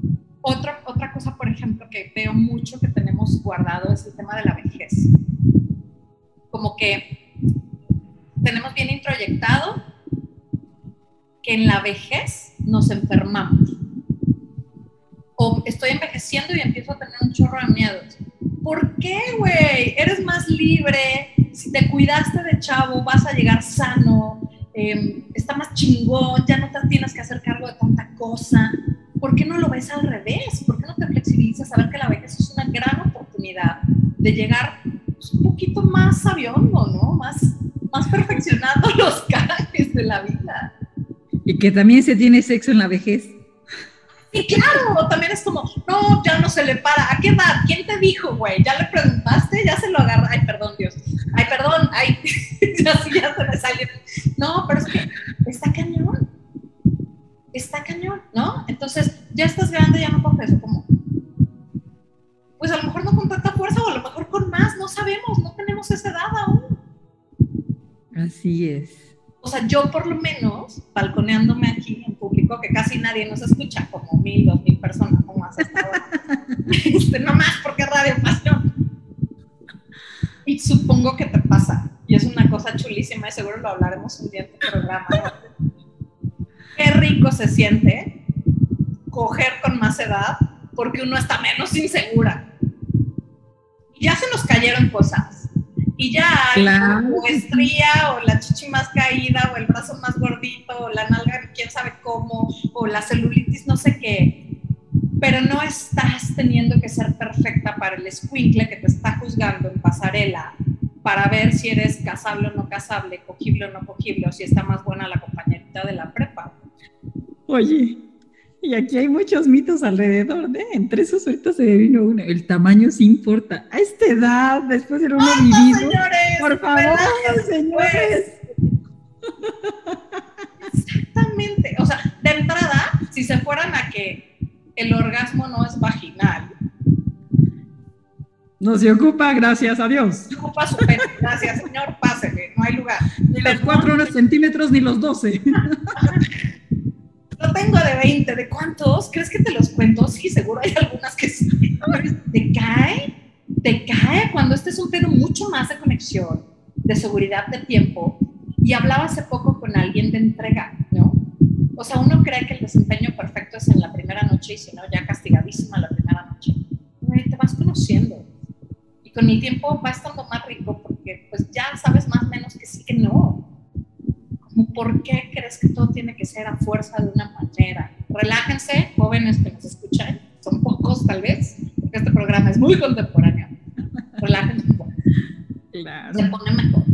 Otra, otra cosa, por ejemplo, que veo mucho que tenemos guardado es el tema de la vejez. Como que tenemos bien introyectado que en la vejez nos enfermamos. O estoy envejeciendo y empiezo a tener un chorro de miedos. ¿Por qué, güey? Eres más libre. Si te cuidaste de chavo, vas a llegar sano. Eh, está más chingón. Ya no te tienes que hacer cargo de tanta cosa. ¿Por qué no lo ves al revés? ¿Por qué no te flexibilizas a ver que la vejez es una gran oportunidad de llegar pues, un poquito más sabiondo, ¿no? Más, más perfeccionando los cambios de la vida. Y que también se tiene sexo en la vejez. Y claro, también es como, no, ya no se le para. ¿A qué edad? ¿Quién te dijo, güey? ¿Ya le preguntaste? ¿Ya se lo agarra? Ay, perdón, Dios. Ay, perdón. Ay, ya, ya se me salió. No, pero es que está cañón. Está cañón, ¿no? Entonces, ya estás grande, ya no coges eso. Como, pues a lo mejor no con tanta fuerza o a lo mejor con más. No sabemos, no tenemos esa edad aún. Así es. O sea, yo por lo menos, balconeándome aquí en público, que casi nadie nos escucha, como mil, dos mil personas, como más hasta ahora. Este, no más, porque Radio Pasión. Y supongo que te pasa. Y es una cosa chulísima y seguro lo hablaremos un día en tu programa, ¿no? Qué rico se siente coger con más edad porque uno está menos insegura. Y ya se nos cayeron cosas. Y ya hay claro. o estría, o la chichi más caída, o el brazo más gordito, o la nalga quién sabe cómo, o la celulitis no sé qué. Pero no estás teniendo que ser perfecta para el escuincle que te está juzgando en pasarela para ver si eres casable o no casable, cogible o no cogible, o si está más buena la compañerita de la prepa. Oye, y aquí hay muchos mitos alrededor, ¿eh? Entre esos ahorita se me vino uno. El tamaño sí importa. A esta edad, después de uno ¡Oh, vivido. señores! Por favor, señores. Exactamente. O sea, de entrada, si se fueran a que el orgasmo no es vaginal. No se ocupa, gracias a Dios. Se ocupa su pene. Gracias, señor, pásele, no hay lugar. Ni los cuatro no, centímetros ni los doce. Lo tengo de veinte, ¿de cuántos? ¿Crees que te los cuento? Sí, seguro hay algunas que sí. Te cae, te cae cuando este es un pedo mucho más de conexión, de seguridad de tiempo. Y hablaba hace poco con alguien de entrega, ¿no? O sea, uno cree que el desempeño perfecto es en la primera noche y si no, ya castigadísima la primera noche. Y te vas conociendo. Y con el tiempo va estando más rico porque pues ya sabes más o menos que sí, que no. ¿Por qué crees que todo tiene que ser a fuerza de una manera? Relájense, jóvenes que nos escuchan, son pocos tal vez, porque este programa es muy contemporáneo. Relájense un poco. Claro. Se pone mejor.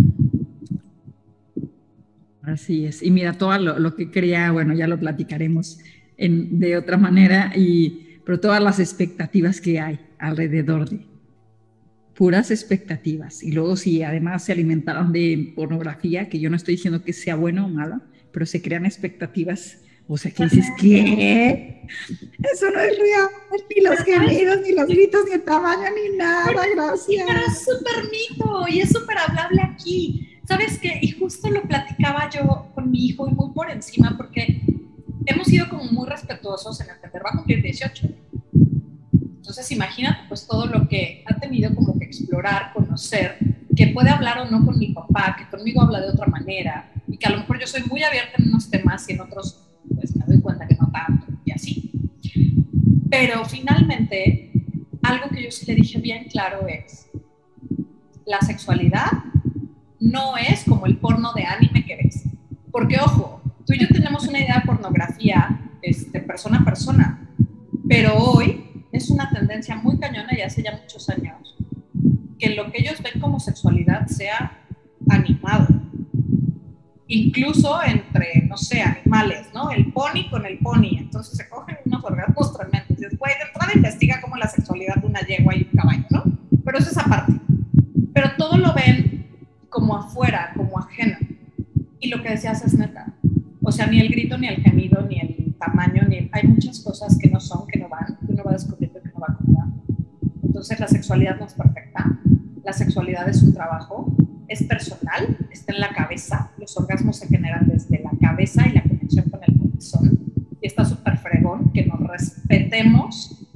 Así es. Y mira, todo lo, lo que crea, bueno, ya lo platicaremos en, de otra manera, y, pero todas las expectativas que hay alrededor de puras expectativas. Y luego si además se alimentaron de pornografía, que yo no estoy diciendo que sea bueno o mala, pero se crean expectativas. O sea, que dices, ¿qué? Eso no es real, ni los gemidos, ni los gritos, ni el tamaño, ni nada, gracias. Pero es súper mito y es súper hablable aquí. ¿Sabes qué? Y justo lo platicaba yo con mi hijo y muy por encima, porque hemos sido como muy respetuosos en entender, va a cumplir dieciocho. Entonces imagínate pues todo lo que ha tenido como que explorar, conocer, que puede hablar o no con mi papá, que conmigo habla de otra manera, y que a lo mejor yo soy muy abierta en unos temas y en otros pues me doy cuenta que no tanto, y así. Pero finalmente, algo que yo sí le dije bien claro es, la sexualidad no es como el porno de anime que ves. Porque, ojo, tú y yo tenemos una idea de pornografía este, persona a persona, pero hoy es una tendencia muy cañona y hace ya muchos años que lo que ellos ven como sexualidad sea animado. Incluso entre, no sé, animales, ¿no? El pony con el pony. Entonces se cogen unos orgasmos tremendos. Y después de entrada investiga cómo la sexualidad de una yegua y un caballo, ¿no? Pero eso es aparte. Pero todo lo ven como afuera, como ajeno. Y lo que decías es neta. O sea, ni el grito, ni el gemido, ni el tamaño, ni el... Hay muchas cosas que no son, que no van, que uno va descubriendo que no va acomodando. Entonces la sexualidad no es perfecta. La sexualidad es un trabajo, es personal, está en la cabeza. Los orgasmos se generan desde la cabeza y la conexión con el corazón. Y está súper fregón que nos respetemos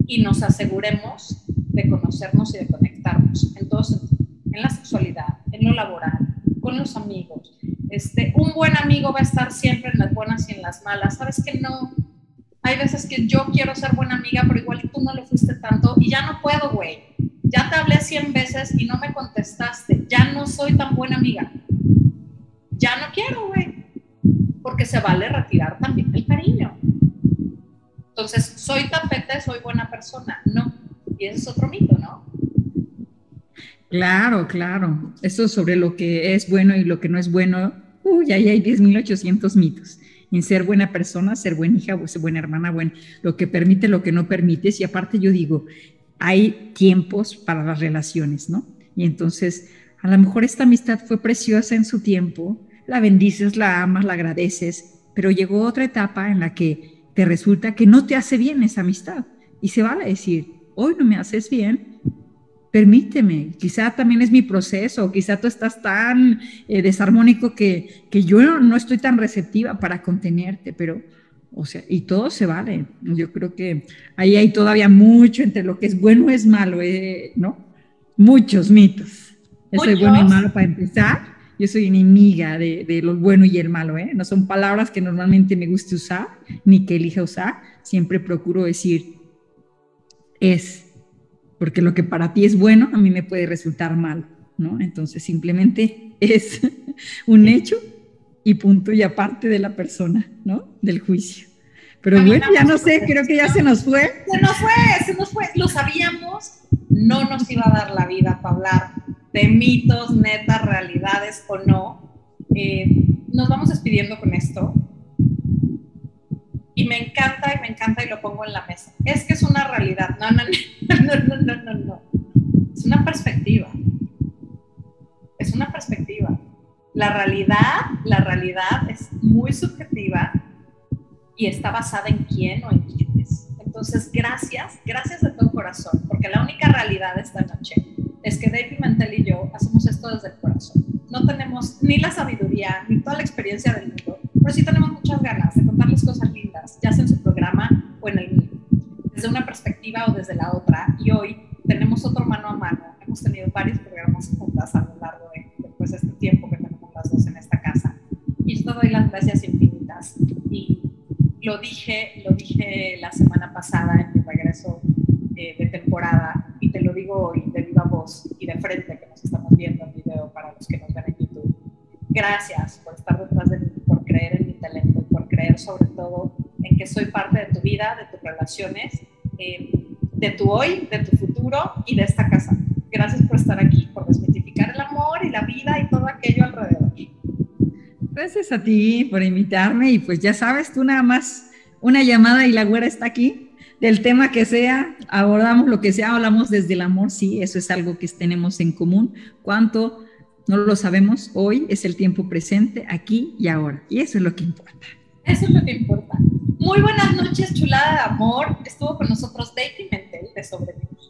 y nos aseguremos de conocernos y de conectarnos en todo sentido, en la sexualidad, en lo laboral, con los amigos. Este, un buen amigo va a estar siempre en las buenas y en las malas. ¿Sabes que no? Hay veces que yo quiero ser buena amiga, pero igual tú no lo fuiste tanto y ya no puedo, güey. Ya te hablé cien veces y no me contestaste. Ya no soy tan buena amiga. Ya no quiero, güey. Porque se vale retirar también el cariño. Entonces, soy tapete, soy buena persona. No. Y ese es otro mito, ¿no? Claro, claro. Eso sobre lo que es bueno y lo que no es bueno. Uy, ahí hay diez mil ochocientos mitos. En ser buena persona, ser buena hija, ser buena hermana, bueno, lo que permite, lo que no permites. Y aparte yo digo, hay tiempos para las relaciones, ¿no? Y entonces, a lo mejor esta amistad fue preciosa en su tiempo, la bendices, la amas, la agradeces, pero llegó otra etapa en la que te resulta que no te hace bien esa amistad. Y se vale decir, hoy no me haces bien, permíteme, quizá también es mi proceso, quizá tú estás tan eh, desarmónico que, que yo no, no estoy tan receptiva para contenerte, pero, o sea, y todo se vale. Yo creo que ahí hay todavía mucho entre lo que es bueno y es malo, eh, ¿no? Muchos mitos. Yo soy bueno y malo para empezar. Yo soy enemiga de, de lo bueno y el malo, ¿eh? No son palabras que normalmente me guste usar, ni que elija usar. Siempre procuro decir, es, porque lo que para ti es bueno, a mí me puede resultar mal, ¿no? Entonces, simplemente es un hecho y punto, y aparte de la persona, ¿no? Del juicio. Pero bueno, ya no sé, creo que ya se nos fue. Se nos fue, se nos fue. Lo sabíamos, no nos iba a dar la vida para hablar de mitos, netas, realidades o no. Eh, nos vamos despidiendo con esto. Y me encanta, y me encanta, y lo pongo en la mesa. Es que es una realidad. No, no, no, no, no, no, no. Es una perspectiva. Es una perspectiva. La realidad, la realidad es muy subjetiva y está basada en quién o en quiénes. Entonces, gracias, gracias de todo corazón, porque la única realidad esta noche es que Dave Pimentel y yo hacemos esto desde el corazón. No tenemos ni la sabiduría, ni toda la experiencia del mundo, pero sí tenemos muchas ganas de contarles cosas lindas, ya sea en su programa o en el mío, desde una perspectiva o desde la otra. Y hoy tenemos otro mano a mano. Hemos tenido varios programas juntas a lo largo de, de pues, este tiempo que tenemos las dos en esta casa. Y yo te doy las gracias infinitas. Y lo dije, lo dije la semana pasada en mi regreso eh, de temporada, y te lo digo hoy de viva voz y de frente, que nos estamos viendo en video para los que nos ven en YouTube. Gracias por estar detrás de mí, por creer en mi talento y por creer sobre todo en que soy parte de tu vida, de tus relaciones, eh, de tu hoy, de tu futuro y de esta casa. Gracias por estar aquí, por desmitificar el amor y la vida y todo aquello alrededor. Gracias a ti por invitarme, y pues ya sabes, tú nada más una llamada y la güera está aquí. Del tema que sea, abordamos lo que sea, hablamos desde el amor. Sí, eso es algo que tenemos en común. ¿Cuánto? No lo sabemos. Hoy es el tiempo presente, aquí y ahora, y eso es lo que importa. Eso es lo que importa. Muy buenas noches, chulada de amor. Estuvo con nosotros Dave Pimentel de Sobrevivir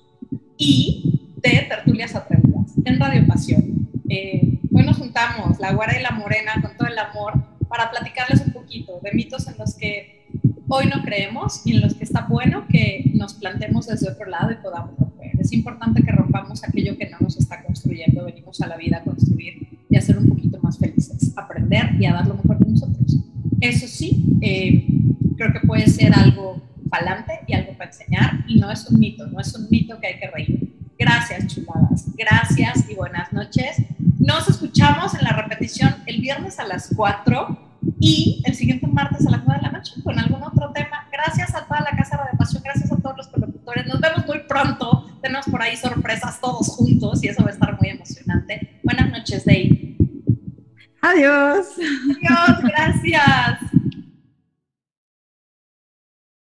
y de Tertulias Atrevidas en Radio Pasión. Eh, hoy nos juntamos, la güera y la morena, con todo el amor, para platicarles un poquito de mitos en los que hoy no creemos y en los que está bueno que nos plantemos desde otro lado y podamos romper. Es importante que rompamos aquello que no nos está construyendo. Venimos a la vida a construir y a ser un poquito más felices, a aprender y a dar lo mejor de nosotros. Eso sí, eh, creo que puede ser algo falante y algo para enseñar, y no es un mito, no es un mito que hay que reír. Gracias, chuladas, gracias y buenas noches. Nos escuchamos en la repetición el viernes a las cuatro y el siguiente martes a las nueve de la noche con algún otro tema. Gracias a toda la Casa de Pasión, gracias a todos los conductores. Nos vemos muy pronto. Tenemos por ahí sorpresas todos juntos y eso va a estar muy emocionante. Buenas noches, Dave. Adiós. Adiós, gracias.